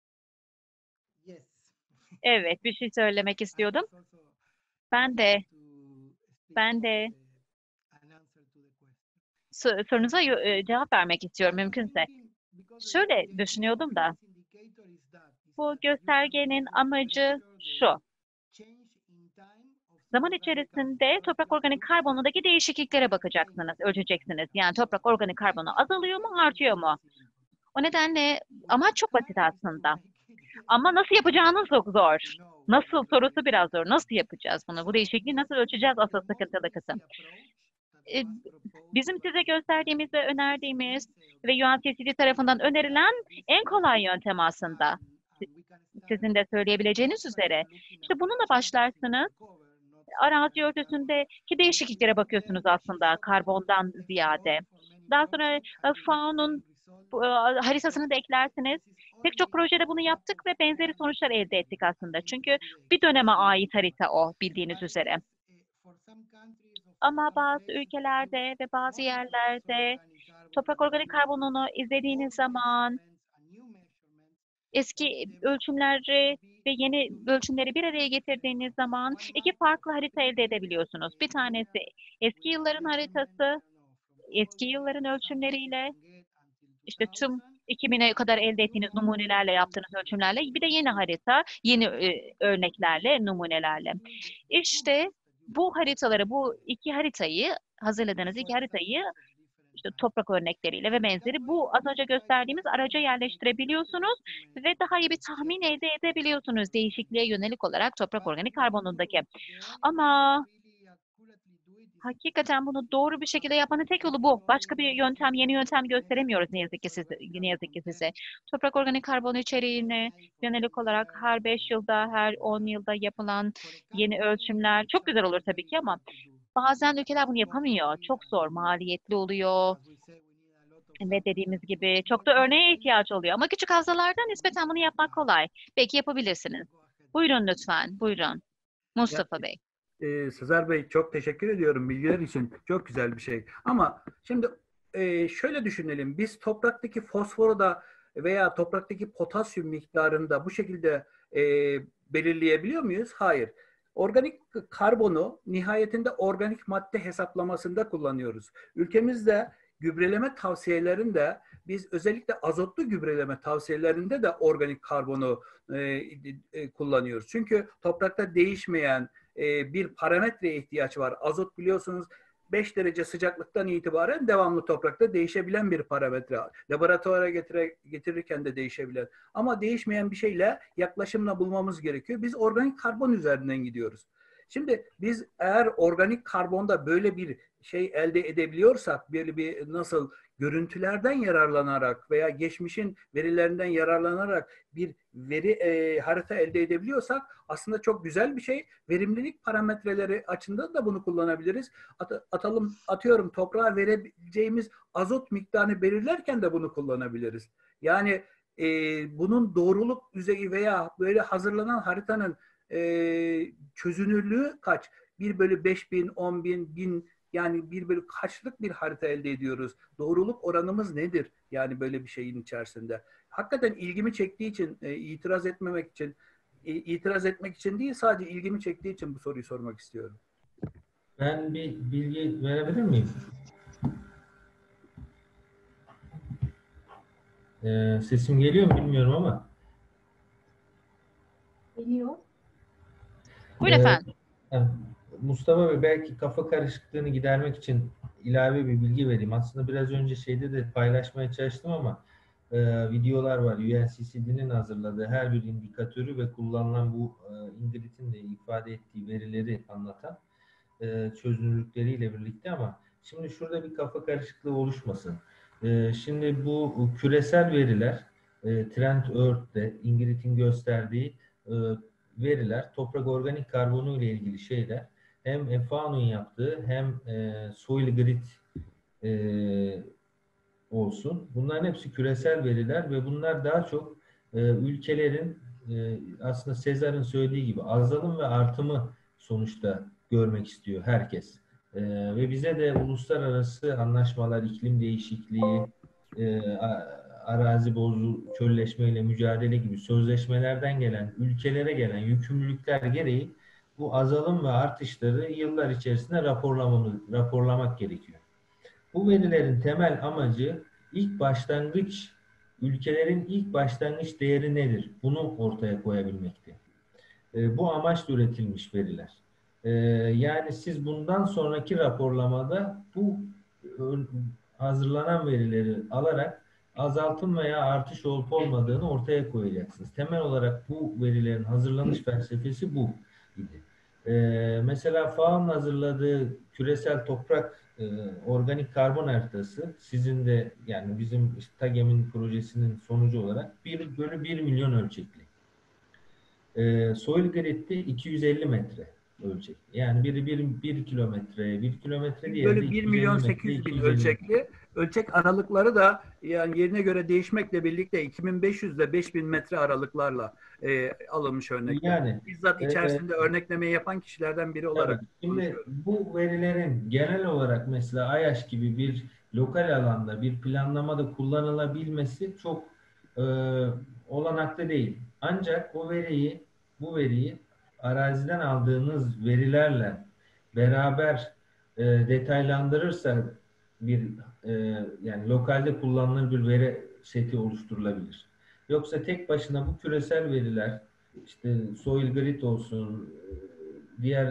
Yes. Evet, bir şey söylemek I istiyordum. was also Ben de, to speak ben de uh, an answer to the question. so- sorunuza yo- e, cevap vermek istiyorum I was mümkünse. thinking because Şöyle the, the düşünüyordum da, this indicator is that is bu that you can göstergenin amacı measure şu. the change in time of the Zaman organic içerisinde carbon toprak organik production karbonundaki değişikliklere bakacaksınız, ölçeceksiniz. Yani toprak organik karbonu azalıyor mu, artıyor mu? O nedenle amaç çok basit aslında. Ama nasıl yapacağınız çok zor. Nasıl sorusu biraz zor. Nasıl yapacağız bunu? Bu değişikliği nasıl ölçeceğiz asıl sıkıntılı kısım. E, Bizim size gösterdiğimiz ve önerdiğimiz ve U N C C D tarafından önerilen en kolay yöntem aslında. Sizin de söyleyebileceğiniz üzere. İşte bununla başlarsınız. Arazi örtüsündeki değişikliklere bakıyorsunuz aslında karbondan ziyade. Daha sonra e, faunun e, haritasını da eklersiniz. Pek çok projede bunu yaptık ve benzeri sonuçlar elde ettik aslında. Çünkü bir döneme ait harita o bildiğiniz üzere. Ama bazı ülkelerde ve bazı yerlerde toprak organik karbonunu izlediğiniz zaman eski ölçümleri ve yeni ölçümleri bir araya getirdiğiniz zaman iki farklı harita elde edebiliyorsunuz. Bir tanesi eski yılların haritası, eski yılların ölçümleriyle işte tüm iki bine kadar elde ettiğiniz numunelerle yaptığınız ölçümlerle bir de yeni harita, yeni e, örneklerle, numunelerle. İşte bu haritaları, bu iki haritayı, hazırladığınız iki haritayı işte toprak örnekleriyle ve benzeri bu az önce gösterdiğimiz araca yerleştirebiliyorsunuz ve daha iyi bir tahmin elde edebiliyorsunuz değişikliğe yönelik olarak toprak organik karbonundaki. Ama hakikaten bunu doğru bir şekilde yapmanın tek yolu bu. Başka bir yöntem, yeni yöntem gösteremiyoruz ne yazık ki size. Ne yazık ki size. Toprak organik karbon içeriğini yönelik olarak her beş yılda, her on yılda yapılan yeni ölçümler çok güzel olur tabii ki ama bazen ülkeler bunu yapamıyor. Çok zor, maliyetli oluyor. Ve dediğimiz gibi çok da örneğe ihtiyaç oluyor. Ama küçük havzalarda nispeten bunu yapmak kolay. Belki yapabilirsiniz. Buyurun lütfen, buyurun. Mustafa Bey. Ee, Sezer Bey çok teşekkür ediyorum bilgiler için. Çok güzel bir şey. Ama şimdi e, şöyle düşünelim. Biz topraktaki fosforu da veya topraktaki potasyum miktarını da bu şekilde e, belirleyebiliyor muyuz? Hayır. Organik karbonu nihayetinde organik madde hesaplamasında kullanıyoruz. Ülkemizde gübreleme tavsiyelerinde biz özellikle azotlu gübreleme tavsiyelerinde de organik karbonu e, e, kullanıyoruz. Çünkü toprakta değişmeyen e, bir parametreye ihtiyaç var. Azot biliyorsunuz beş derece sıcaklıktan itibaren devamlı toprakta değişebilen bir parametre. Laboratuvara getire, getirirken de değişebilen. Ama değişmeyen bir şeyle yaklaşımla bulmamız gerekiyor. Biz organik karbon üzerinden gidiyoruz. Şimdi biz eğer organik karbonda böyle bir şey elde edebiliyorsak, böyle bir nasıl görüntülerden yararlanarak veya geçmişin verilerinden yararlanarak bir veri e, harita elde edebiliyorsak aslında çok güzel bir şey. Verimlilik parametreleri açısından da bunu kullanabiliriz. At, atalım, atıyorum toprağa verebileceğimiz azot miktarını belirlerken de bunu kullanabiliriz. Yani e, bunun doğruluk düzeyi veya böyle hazırlanan haritanın e, çözünürlüğü kaç? bir bölü beş bin, on bin, bin yani bir bölü kaçlık bir harita elde ediyoruz? Doğruluk oranımız nedir? Yani böyle bir şeyin içerisinde. Hakikaten ilgimi çektiği için, e, itiraz etmemek için, e, itiraz etmek için değil, sadece ilgimi çektiği için bu soruyu sormak istiyorum. Ben bir bilgi verebilir miyim? Ee, sesim geliyor mu bilmiyorum ama. Geliyor. Buyurun efendim. Ee, Mustafa Bey, belki kafa karışıklığını gidermek için ilave bir bilgi vereyim. Aslında biraz önce şeyde de paylaşmaya çalıştım ama e, videolar var. U N C C D'nin hazırladığı her bir indikatörü ve kullanılan bu e, Ingrid'in de ifade ettiği verileri anlatan e, çözünürlükleriyle birlikte, ama şimdi şurada bir kafa karışıklığı oluşmasın. E, şimdi bu küresel veriler e, Trend Earth'te Ingrid'in gösterdiği e, veriler, toprak organik karbonu ile ilgili şeyler, hem F A O'nun yaptığı hem e, Soil Grid e, olsun. Bunların hepsi küresel veriler ve bunlar daha çok e, ülkelerin e, aslında Sezar'ın söylediği gibi azalım ve artımı sonuçta görmek istiyor herkes. E, ve bize de uluslararası anlaşmalar, iklim değişikliği, e, arazi bozu, çölleşmeyle mücadele gibi sözleşmelerden gelen, ülkelere gelen yükümlülükler gereği bu azalım ve artışları yıllar içerisinde raporlamamız, raporlamak gerekiyor. Bu verilerin temel amacı ilk başlangıç, ülkelerin ilk başlangıç değeri nedir? Bunu ortaya koyabilmekti. E, bu amaçla üretilmiş veriler. E, yani siz bundan sonraki raporlamada bu hazırlanan verileri alarak azaltım veya artış olup olmadığını ortaya koyacaksınız. Temel olarak bu verilerin hazırlanış felsefesi bu idi. Ee, mesela F A O'nun hazırladığı küresel toprak e, organik karbon haritası, sizin de yani bizim işte TAGEM'in projesinin sonucu olarak bir bölü bir milyon ölçekli. Ee, Soil Grid'de iki yüz elli metre ölçekli. Yani biri bir, bir kilometre, bir kilometre diye. Böyle bir milyon sekiz yüz bin ölçekli. Ölçek aralıkları da yani yerine göre değişmekle birlikte iki bin beş yüz ile beş bin metre aralıklarla e, alınmış örnekler. Yani, bizzat içerisinde e, örneklemeyi yapan kişilerden biri olarak. Şimdi bu verilerin genel olarak mesela AYAŞ gibi bir lokal alanda bir planlamada kullanılabilmesi çok e, olanaklı değil. Ancak o veriyi, bu veriyi araziden aldığınız verilerle beraber e, detaylandırırsa bir e, yani lokalde kullanılır bir veri seti oluşturulabilir. Yoksa tek başına bu küresel veriler, işte Soil Grid olsun, diğer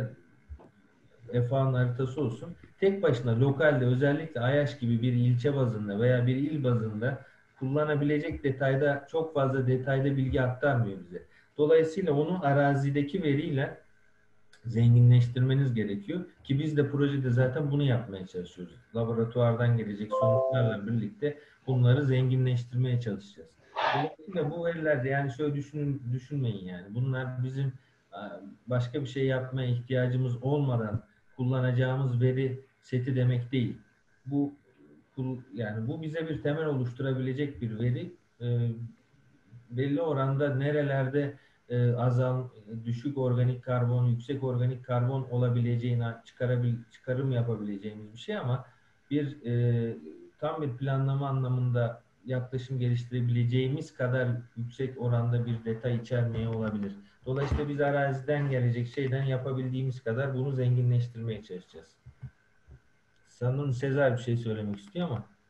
F A O'nun haritası olsun, tek başına lokalde özellikle AYAŞ gibi bir ilçe bazında veya bir il bazında kullanabilecek detayda, çok fazla detayda bilgi aktarmıyor bize. Dolayısıyla onu arazideki veriyle zenginleştirmeniz gerekiyor ki biz de projede zaten bunu yapmaya çalışıyoruz. Laboratuvardan gelecek sonuçlarla birlikte bunları zenginleştirmeye çalışacağız. Dolayısıyla bu verilerde yani şöyle düşünün, düşünmeyin yani. Bunlar bizim başka bir şey yapmaya ihtiyacımız olmadan kullanacağımız veri seti demek değil. Bu yani bu bize bir temel oluşturabilecek bir veri. E, belli oranda nerelerde e, azal, düşük organik karbon, yüksek organik karbon olabileceğini çıkarabil, çıkarım yapabileceğimiz bir şey, ama bir e, tam bir planlama anlamında yaklaşım geliştirebileceğimiz kadar yüksek oranda bir detay içermeye olabilir. Dolayısıyla biz araziden gelecek şeyden yapabildiğimiz kadar bunu zenginleştirmeye çalışacağız. Sanırım Sezar bir şey söylemek istiyor ama.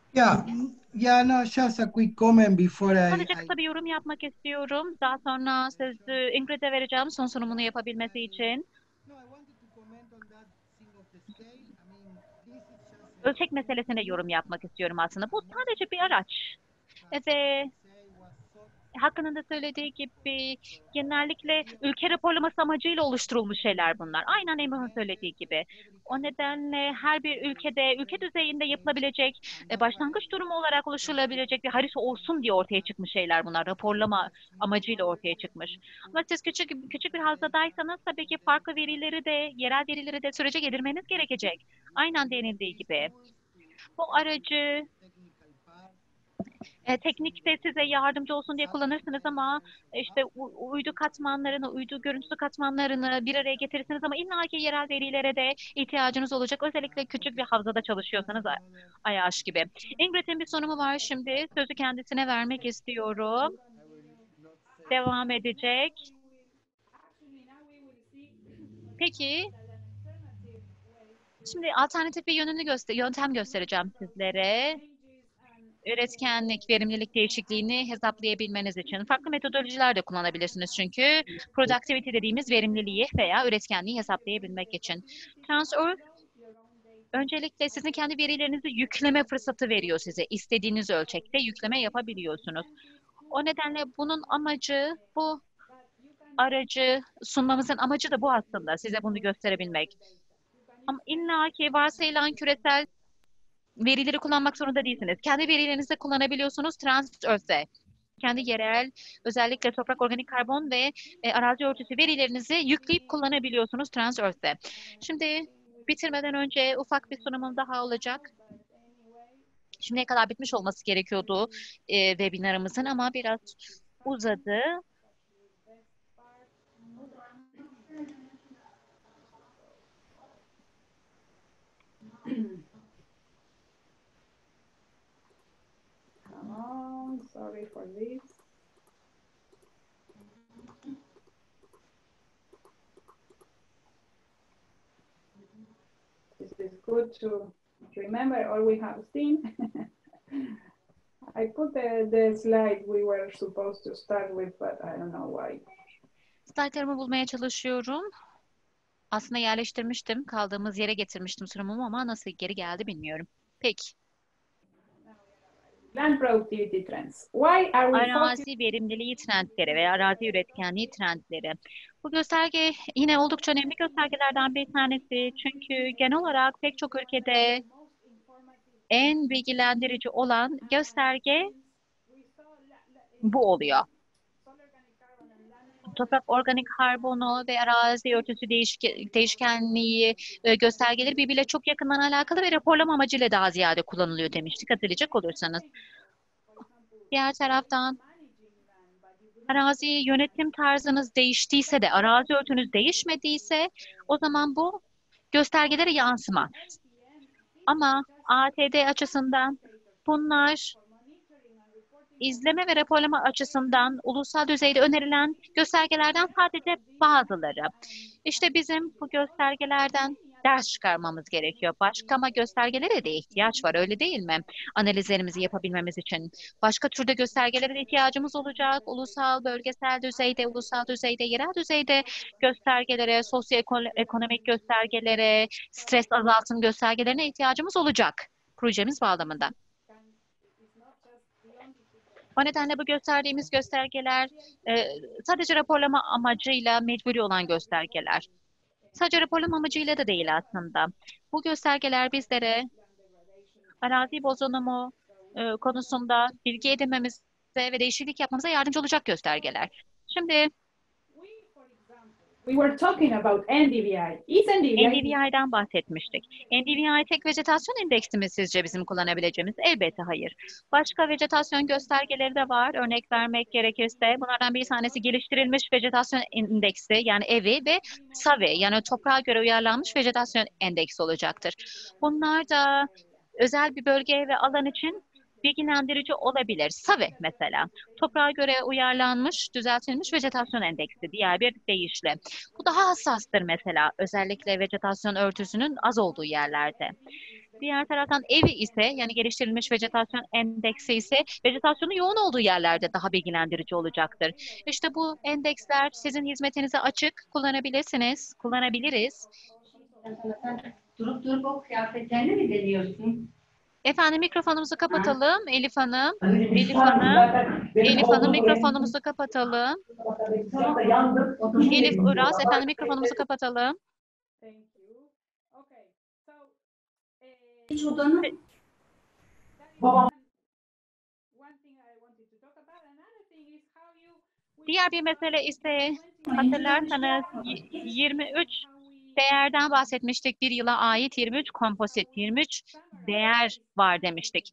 Yeah, yeah, no, just a quick comment before I, Sadece I kısa bir yorum yapmak istiyorum. Daha sonra sözü Ingrid'e vereceğim son sunumunu yapabilmesi için. no, I wanted to comment on that thing of the scale. I mean, this is just a Ölçek meselesine yorum yapmak istiyorum aslında. Bu sadece bir araç. Ve say was so Hakkı'nın da söylediği gibi genellikle ülke raporlaması amacıyla oluşturulmuş şeyler bunlar. Aynen Emrah'ın söylediği gibi. O nedenle her bir ülkede, ülke düzeyinde yapılabilecek, e, başlangıç durumu olarak oluşturulabilecek bir harita olsun diye ortaya çıkmış şeyler bunlar. Raporlama amacıyla ortaya çıkmış. Ama siz küçük, küçük bir havzadaysanız tabii ki farklı verileri de, yerel verileri de sürece yedirmeniz gerekecek. Aynen denildiği gibi. Bu aracı technical part. e, teknikte size yardımcı olsun diye kullanırsınız ama işte u- uydu katmanlarını, uydu görüntüsü katmanlarını bir araya getirirsiniz ama illaki yerel verilere de ihtiyacınız olacak. Özellikle küçük bir havzada çalışıyorsanız A- AYAŞ gibi. Ingrid'in bir sunumu var şimdi. Sözü kendisine vermek istiyorum. Devam edecek. Peki, şimdi alternatif bir yönünü göster yöntem göstereceğim sizlere. Üretkenlik, verimlilik değişikliğini hesaplayabilmeniz için farklı metodolojiler de kullanabilirsiniz çünkü productivity dediğimiz verimliliği veya üretkenliği hesaplayabilmek için. TransEarth öncelikle sizin kendi verilerinizi yükleme fırsatı veriyor size. İstediğiniz ölçekte yükleme yapabiliyorsunuz. O nedenle bunun amacı, bu aracı sunmamızın amacı da bu aslında, size bunu gösterebilmek. Ama illa ki varsayılan küresel verileri kullanmak zorunda değilsiniz. Kendi verilerinizi kullanabiliyorsunuz TransEarth'te. Kendi yerel, özellikle toprak organik karbon ve e, arazi örtüsü verilerinizi yükleyip kullanabiliyorsunuz TransEarth'te. Şimdi bitirmeden önce ufak bir sunumum daha olacak. Şimdiye kadar bitmiş olması gerekiyordu e, webinarımızın ama biraz uzadı. Oh, sorry for this. This is good to remember all we have seen. I put the, the slide we were supposed to start with, but I don't know why. Slaytlarımı bulmaya çalışıyorum. Aslında yerleştirmiştim. Kaldığımız yere getirmiştim sunumumu ama nasıl geri geldi bilmiyorum. Peki. Land productivity trends. Why are we focusing? Arazi verimliliği trendleri veya arazi üretkenliği trendleri. Bu gösterge yine oldukça önemli göstergelerden bir tanesi. Çünkü genel olarak pek çok ülkede en bilgilendirici olan gösterge bu oluyor. Toprak organik karbonu ve arazi örtüsü değişke, değişkenliği e, göstergeleri birbiriyle çok yakından alakalı ve raporlama amacıyla daha ziyade kullanılıyor demiştik hatırlayacak olursanız. Diğer taraftan arazi yönetim tarzınız değiştiyse de arazi örtünüz değişmediyse o zaman bu göstergelere yansımaz. Ama A T D açısından bunlar izleme ve raporlama açısından ulusal düzeyde önerilen göstergelerden sadece bazıları. İşte bizim bu göstergelerden ders çıkarmamız gerekiyor. Başka ama göstergelere de ihtiyaç var, öyle değil mi? Analizlerimizi yapabilmemiz için. Başka türde göstergelere de ihtiyacımız olacak. Ulusal, bölgesel düzeyde, ulusal düzeyde, yerel düzeyde göstergelere, sosyoekonomik göstergelere, stres azaltım göstergelerine ihtiyacımız olacak projemiz bağlamında. O nedenle bu gösterdiğimiz göstergeler e, sadece raporlama amacıyla mecburi olan göstergeler. Sadece raporlama amacıyla da değil aslında. Bu göstergeler bizlere arazi bozulumu e, konusunda bilgi edinmemize ve değişiklik yapmamıza yardımcı olacak göstergeler. Şimdi We were talking about N D V I. Is N D V I? N D V I'den bahsetmiştik. N D V I tek vejetasyon indeksi mi sizce bizim kullanabileceğimiz? Elbette hayır. Başka vejetasyon göstergeleri de var. Örnek vermek gerekirse bunlardan bir tanesi geliştirilmiş vejetasyon indeksi yani E V I ve S A V I yani toprağa göre uyarlanmış vejetasyon endeksi olacaktır. Bunlar da özel bir bölge ve alan için bilgilendirici olabilir. S A V I mesela. Toprağa göre uyarlanmış, düzeltilmiş vejetasyon endeksi diğer bir deyişle. Bu daha hassastır mesela özellikle vejetasyon örtüsünün az olduğu yerlerde. Diğer taraftan evi ise yani geliştirilmiş vejetasyon endeksi ise vejetasyonun yoğun olduğu yerlerde daha bilgilendirici olacaktır. İşte bu endeksler sizin hizmetinize açık, kullanabilirsiniz, kullanabiliriz. Sen durup durup o kıyafetlerini mi deniyorsun? Efendim mikrofonumuzu kapatalım Elif Hanım. Elif Elif Hanım, Elif Hanım mikrofonumuzu kapatalım. Elif Uras, efendim mikrofonumuzu kapatalım. Hiç odanın Diğer bir mesele ise hatırlarsanız y- yirmi üç değerden bahsetmiştik. Bir yıla ait yirmi üç kompozit, yirmi üç değer var demiştik.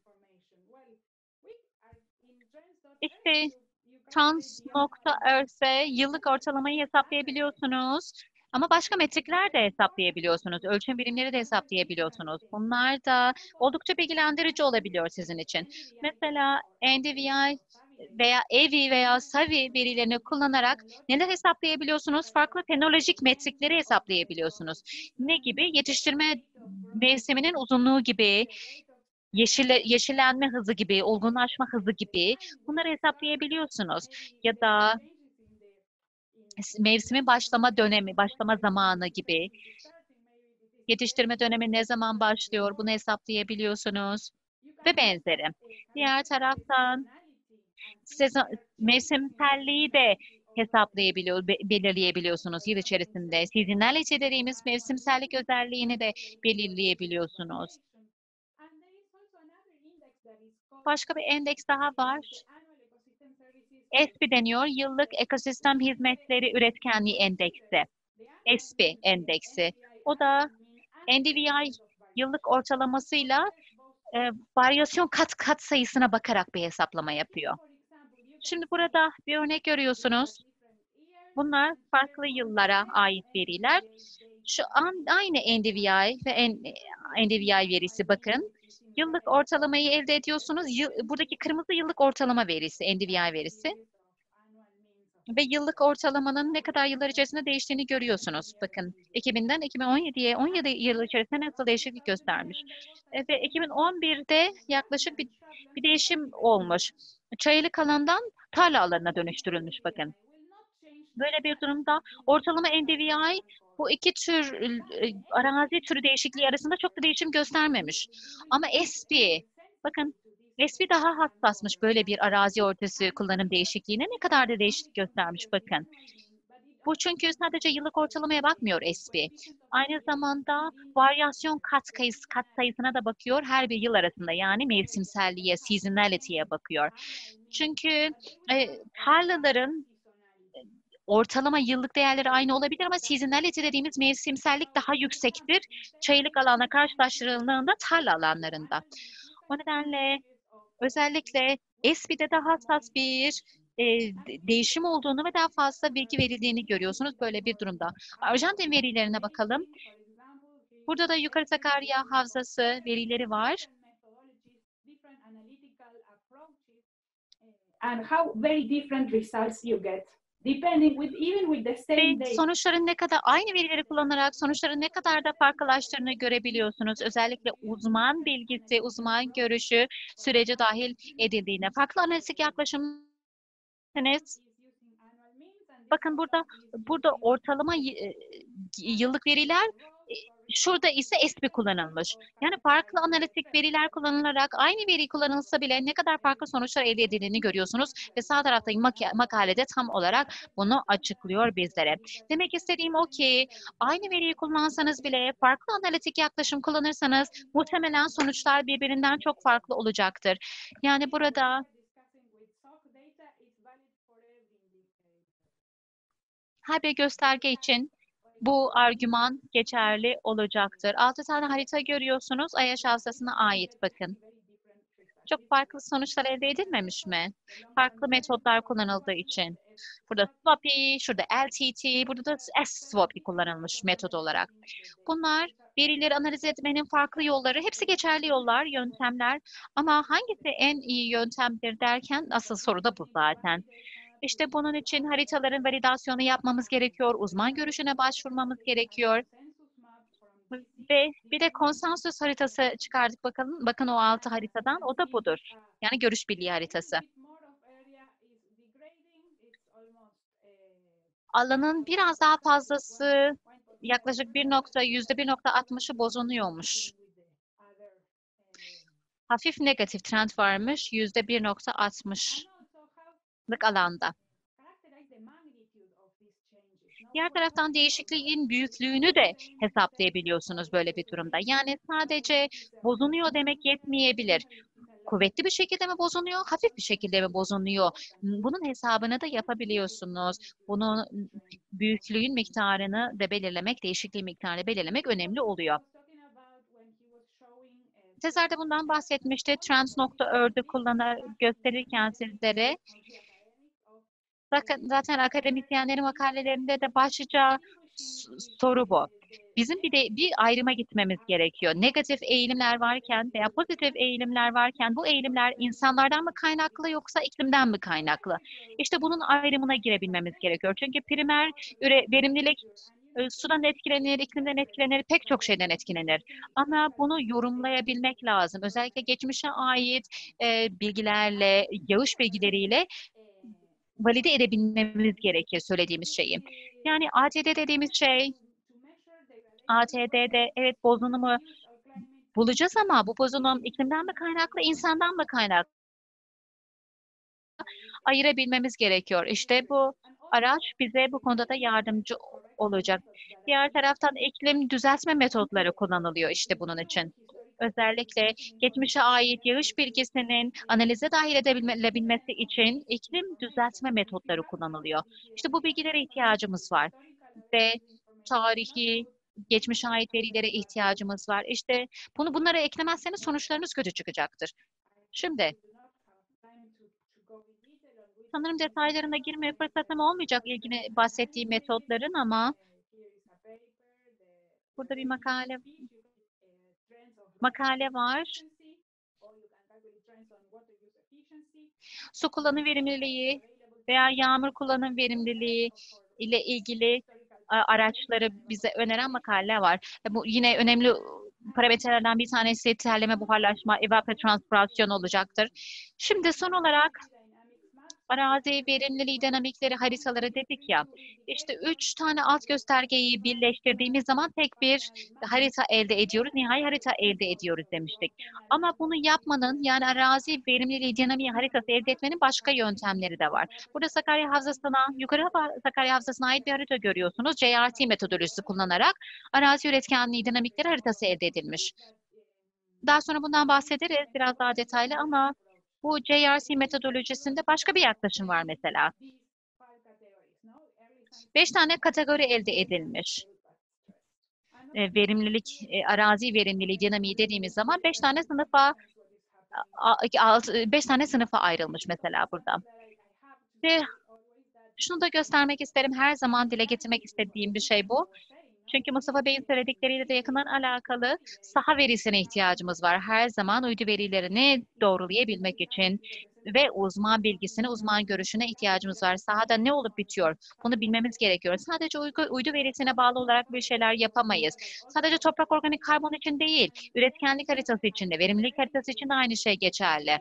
İşte trans.earth'e yıllık ortalamayı hesaplayabiliyorsunuz. Ama başka metrikler de hesaplayabiliyorsunuz. Ölçüm birimleri de hesaplayabiliyorsunuz. Bunlar da oldukça bilgilendirici olabiliyor sizin için. Mesela N D V I veya E V I veya S A V I verilerini kullanarak neler hesaplayabiliyorsunuz? Farklı fenolojik metrikleri hesaplayabiliyorsunuz. Ne gibi? Yetiştirme mevsiminin uzunluğu gibi, yeşille, yeşillenme hızı gibi, olgunlaşma hızı gibi bunları hesaplayabiliyorsunuz. Ya da mevsimin başlama dönemi, başlama zamanı gibi. Yetiştirme dönemi ne zaman başlıyor? Bunu hesaplayabiliyorsunuz ve benzeri. Diğer taraftan sezon, mevsimselliği de hesaplayabiliyor, be- belirleyebiliyorsunuz yıl içerisinde. Seasonality dediğimiz mevsimsellik özelliğini de belirleyebiliyorsunuz. Başka bir endeks daha var. E S P I deniyor, Yıllık Ekosistem Hizmetleri Üretkenliği Endeksi. E S P I endeksi. O da N D V I yıllık ortalamasıyla e, varyasyon kat kat sayısına bakarak bir hesaplama yapıyor. Şimdi burada bir örnek görüyorsunuz. Bunlar farklı yıllara ait veriler. Şu an aynı N D V I ve N D V I verisi bakın. Yıllık ortalamayı elde ediyorsunuz. Yıl, buradaki kırmızı yıllık ortalama verisi, N D V I verisi. Ve yıllık ortalamanın ne kadar yıllar içerisinde değiştiğini görüyorsunuz. Bakın iki binden iki bin on yediye on yedi yıl içerisinde nasıl değişiklik göstermiş. E, ve iki bin on birde yaklaşık bir, bir değişim olmuş. Çayırlık alandan tarla alanına dönüştürülmüş bakın. Böyle bir durumda ortalama N D V I bu iki tür e, arazi türü değişikliği arasında çok da değişim göstermemiş. Ama S P I, bakın S P I daha hassasmış böyle bir arazi ortası kullanım değişikliğine ne kadar da değişiklik göstermiş bakın. Bu çünkü sadece yıllık ortalamaya bakmıyor S P I. Aynı zamanda varyasyon kat sayısı, kat sayısına da bakıyor her bir yıl arasında yani mevsimselliğe, seasonality'ye bakıyor. Çünkü e, tarlaların ortalama yıllık değerleri aynı olabilir ama seasonality dediğimiz mevsimsellik daha yüksektir. Çayırlık alanla karşılaştırıldığında tarla alanlarında. O nedenle özellikle S P I'de daha hassas bir e, değişim olduğunu ve daha fazla bilgi verildiğini görüyorsunuz böyle bir durumda. Arjantin verilerine bakalım. Burada da Yukarı Sakarya Havzası verileri var. And how very different results you get. Depending with even with the same Ve data. sonuçların ne kadar aynı verileri kullanarak sonuçların ne kadar da farklılaştığını görebiliyorsunuz. Özellikle uzman bilgisi, uzman görüşü sürece dahil edildiğine. Farklı analitik yaklaşım. Bakın burada burada ortalama y- yıllık veriler, şurada ise S P I kullanılmış. Yani farklı analitik veriler kullanılarak aynı veri kullanılsa bile ne kadar farklı sonuçlar elde edildiğini görüyorsunuz ve sağ taraftaki mak- makalede tam olarak bunu açıklıyor bizlere. Demek istediğim o ki aynı veriyi kullansanız bile farklı analitik yaklaşım kullanırsanız muhtemelen sonuçlar birbirinden çok farklı olacaktır. Yani burada her bir gösterge için bu argüman geçerli olacaktır. Altı tane harita görüyorsunuz. Ayaş Havzası'na ait bakın. Çok farklı sonuçlar elde edilmemiş mi? Farklı metotlar kullanıldığı için. Burada SWAPI, şurada L T T, burada da S-SWAPI kullanılmış metod olarak. Bunlar verileri analiz etmenin farklı yolları. Hepsi geçerli yollar, yöntemler. Ama hangisi en iyi yöntemdir derken asıl soru da bu zaten. İşte bunun için haritaların validasyonu yapmamız gerekiyor. Uzman görüşüne başvurmamız gerekiyor. Ve bir de konsensus haritası çıkardık bakalım. Bakın o altı haritadan. O da budur. Yani görüş birliği haritası. Alanın biraz daha fazlası yaklaşık bir nokta, yüzde bir nokta altmışı bozuluyormuş. Hafif negatif trend varmış yüzde bir nokta altmışlık alanda. Diğer taraftan değişikliğin büyüklüğünü de hesaplayabiliyorsunuz böyle bir durumda. Yani sadece bozuluyor demek yetmeyebilir. Kuvvetli bir şekilde mi bozuluyor, hafif bir şekilde mi bozuluyor? Bunun hesabını da yapabiliyorsunuz. Bunun büyüklüğün miktarını da belirlemek, değişikliğin miktarını belirlemek önemli oluyor. Sezer de bundan bahsetmişti. Trans.org'u kullanır, gösterirken sizlere. Zaten akademisyenlerin makalelerinde de başlıca soru bu. Bizim bir de bir ayrıma gitmemiz gerekiyor. Negatif eğilimler varken veya pozitif eğilimler varken bu eğilimler insanlardan mı kaynaklı yoksa iklimden mi kaynaklı? İşte bunun ayrımına girebilmemiz gerekiyor. Çünkü primer verimlilik sudan etkilenir, iklimden etkilenir, pek çok şeyden etkilenir. Ama bunu yorumlayabilmek lazım. Özellikle geçmişe ait e, bilgilerle, yağış bilgileriyle valide edebilmemiz gerekir söylediğimiz şeyi. Yani A T D dediğimiz şey, A T D'de evet bozulumu bulacağız ama bu bozulum iklimden mi kaynaklı, insandan mı kaynaklı? Ayırabilmemiz gerekiyor. İşte bu araç bize bu konuda da yardımcı olacak. Diğer taraftan iklim düzeltme metotları kullanılıyor işte bunun için. Özellikle geçmişe ait yağış bilgisinin analize dahil edilebilmesi için iklim düzeltme metotları kullanılıyor. İşte bu bilgilere ihtiyacımız var. Ve tarihi, geçmişe ait verilere ihtiyacımız var. İşte bunu bunlara eklemezseniz sonuçlarınız kötü çıkacaktır. Şimdi sanırım detaylarına girmeye fırsatım olmayacak ilgili bahsettiğim metotların ama burada bir makale makale var. Su kullanım verimliliği veya yağmur kullanım verimliliği ile ilgili araçları bize öneren makale var. Bu yine önemli parametrelerden bir tanesi terleme, buharlaşma, evapotranspirasyon olacaktır. Şimdi son olarak arazi verimliliği dinamikleri haritaları dedik ya. İşte üç tane alt göstergeyi birleştirdiğimiz zaman tek bir harita elde ediyoruz. Nihai harita elde ediyoruz demiştik. Ama bunu yapmanın yani arazi verimliliği dinamiği haritası elde etmenin başka yöntemleri de var. Burada Sakarya Havzası'na, yukarı Sakarya Havzası'na ait bir harita görüyorsunuz. J R T metodolojisi kullanarak arazi üretkenliği dinamikleri haritası elde edilmiş. Daha sonra bundan bahsederiz biraz daha detaylı ama bu J R C metodolojisinde başka bir yaklaşım var mesela. Beş tane kategori elde edilmiş. E, verimlilik, e, arazi verimliliği dinamiği dediğimiz zaman beş tane sınıfa, alt, beş tane sınıfa ayrılmış mesela burada. Ve şunu da göstermek isterim, her zaman dile getirmek istediğim bir şey bu. Çünkü Mustafa Bey'in söyledikleriyle de yakından alakalı saha verisine ihtiyacımız var. Her zaman uydu verilerini doğrulayabilmek için ve uzman bilgisine, uzman görüşüne ihtiyacımız var. Sahada ne olup bitiyor? Bunu bilmemiz gerekiyor. Sadece uydu, uydu verisine bağlı olarak bir şeyler yapamayız. Sadece toprak organik karbon için değil, üretkenlik haritası için de, verimlilik haritası için de aynı şey geçerli.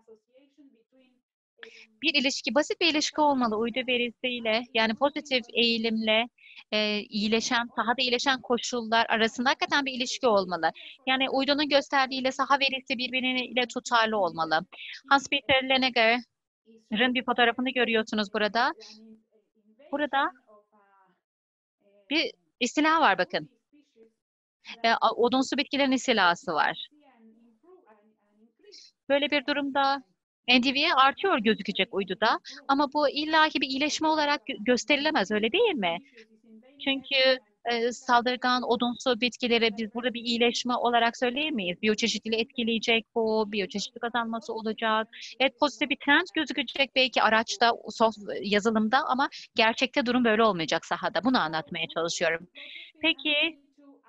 Bir ilişki, basit bir ilişki olmalı uydu verisiyle, yani pozitif eğilimle e, iyileşen, sahada iyileşen koşullar arasında hakikaten bir ilişki olmalı. Yani uydunun gösterdiğiyle saha verisi birbiriyle tutarlı olmalı. Hans-Peter Lenneger'ın bir fotoğrafını görüyorsunuz burada. Burada bir istila var bakın. E, odunsu bitkilerin istilası var. Böyle bir durumda N D V artıyor gözükecek uyduda ama bu illaki bir iyileşme olarak gösterilemez, öyle değil mi? Çünkü e, saldırgan odunsu bitkileri biz burada bir iyileşme olarak söyleyemeyiz. Biyoçeşitliliği etkileyecek bu, biyoçeşitlilik azalması olacak. Evet, pozitif bir trend gözükecek belki araçta, soft yazılımda ama gerçekte durum böyle olmayacak sahada. Bunu anlatmaya çalışıyorum. Peki,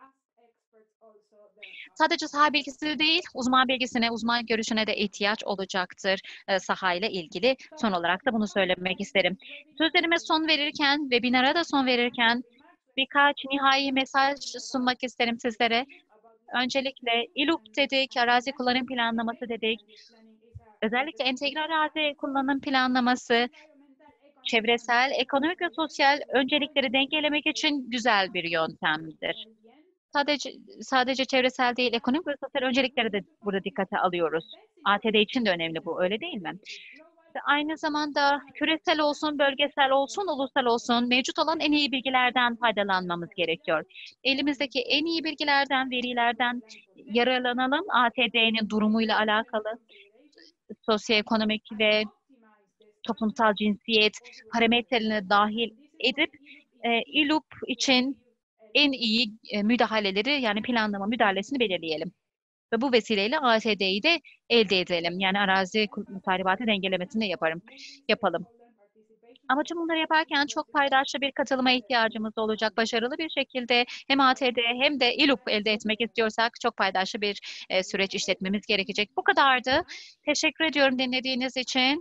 sadece saha bilgisi değil, uzman bilgisine, uzman görüşüne de ihtiyaç olacaktır e, sahayla ilgili. Son olarak da bunu söylemek isterim. Sözlerime son verirken, webinara da son verirken birkaç nihai mesaj sunmak isterim sizlere. Öncelikle İLUP dedik, arazi kullanım planlaması dedik. Özellikle entegre arazi kullanım planlaması, çevresel, ekonomik ve sosyal öncelikleri dengelemek için güzel bir yöntemdir. Sadece sadece çevresel değil, ekonomik ve sosyal öncelikleri de burada dikkate alıyoruz. A T D için de önemli bu, öyle değil mi? Ve aynı zamanda küresel olsun, bölgesel olsun, ulusal olsun mevcut olan en iyi bilgilerden faydalanmamız gerekiyor. Elimizdeki en iyi bilgilerden, verilerden yararlanalım. A T D'nin durumuyla alakalı sosyoekonomik ve toplumsal cinsiyet parametrelerini dahil edip e, İLUP için en iyi e, müdahaleleri yani planlama müdahalesini belirleyelim. Ve bu vesileyle A T D'yi de elde edelim. Yani arazi tahribatı dengelemesini de yaparım, yapalım. Amacım bunları yaparken çok paydaşlı bir katılıma ihtiyacımız olacak. Başarılı bir şekilde hem A T D hem de İLUP elde etmek istiyorsak çok paydaşlı bir e, süreç işletmemiz gerekecek. Bu kadardı. Teşekkür ediyorum dinlediğiniz için.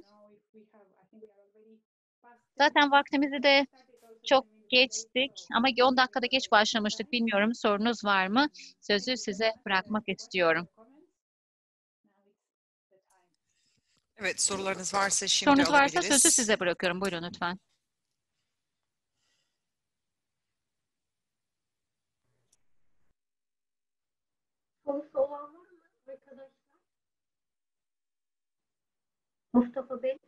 Zaten vaktimizi de çok geçtik ama on dakikada geç başlamıştık. Bilmiyorum, sorunuz var mı? Sözü size bırakmak istiyorum. Evet, sorularınız varsa şimdi Sorunuz varsa alabiliriz. sözü size bırakıyorum. Buyurun lütfen. Sorusu olan var mı arkadaşlar? Mustafa Bey.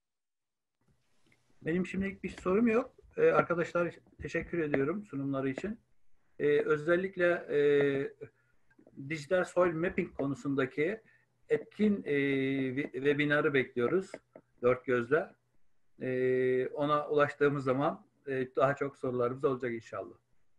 Benim şimdilik bir sorum yok. Ee, arkadaşlar teşekkür ediyorum sunumları için. Ee, özellikle e, dijital soil mapping konusundaki etkin e, webinarı bekliyoruz dört gözle. E, ona ulaştığımız zaman e, daha çok sorularımız olacak inşallah.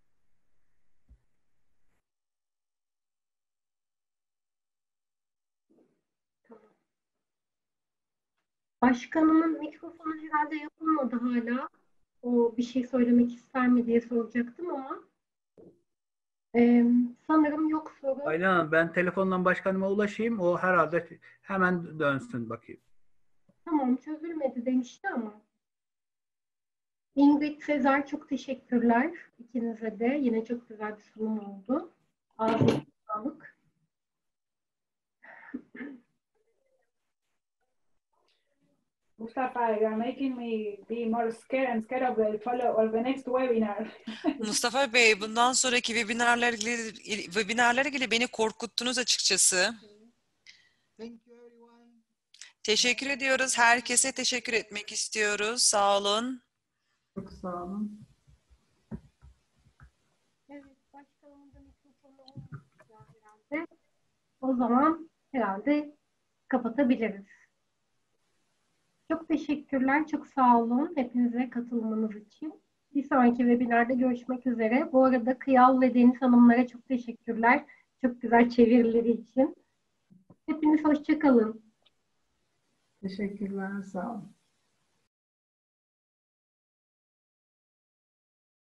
Başkanımın mikrofonu herhalde yapılmadı hala. O bir şey söylemek ister mi diye soracaktım ama e, sanırım yok soru. Aynen Hanım, ben telefondan başkanıma ulaşayım. O herhalde hemen dönsün bakayım. Tamam, çözülmedi demişti ama. Ingrid, Sezer, çok teşekkürler ikinize de. Yine çok güzel bir sunum oldu. Ağzınıza sağlık. Mustafa, you are making me be more scared and scared of the follow or the next webinar. Mustafa Bey, bundan sonraki webinarlar ilgili, webinarlar ilgili beni korkuttunuz açıkçası. Thank you everyone. Teşekkür ediyoruz. Herkese teşekkür etmek istiyoruz. Sağ olun. Çok sağ olun. Evet, başkanımın da mikrofonu olmayacak herhalde. O zaman herhalde kapatabiliriz. Çok teşekkürler, çok sağ olun hepinize katılmanız için. Bir sonraki webinarda görüşmek üzere. Bu arada Kıyal ve Deniz Hanımlara çok teşekkürler. Çok güzel çevirileri için. Hepiniz hoşça kalın. Teşekkürler, sağ olun.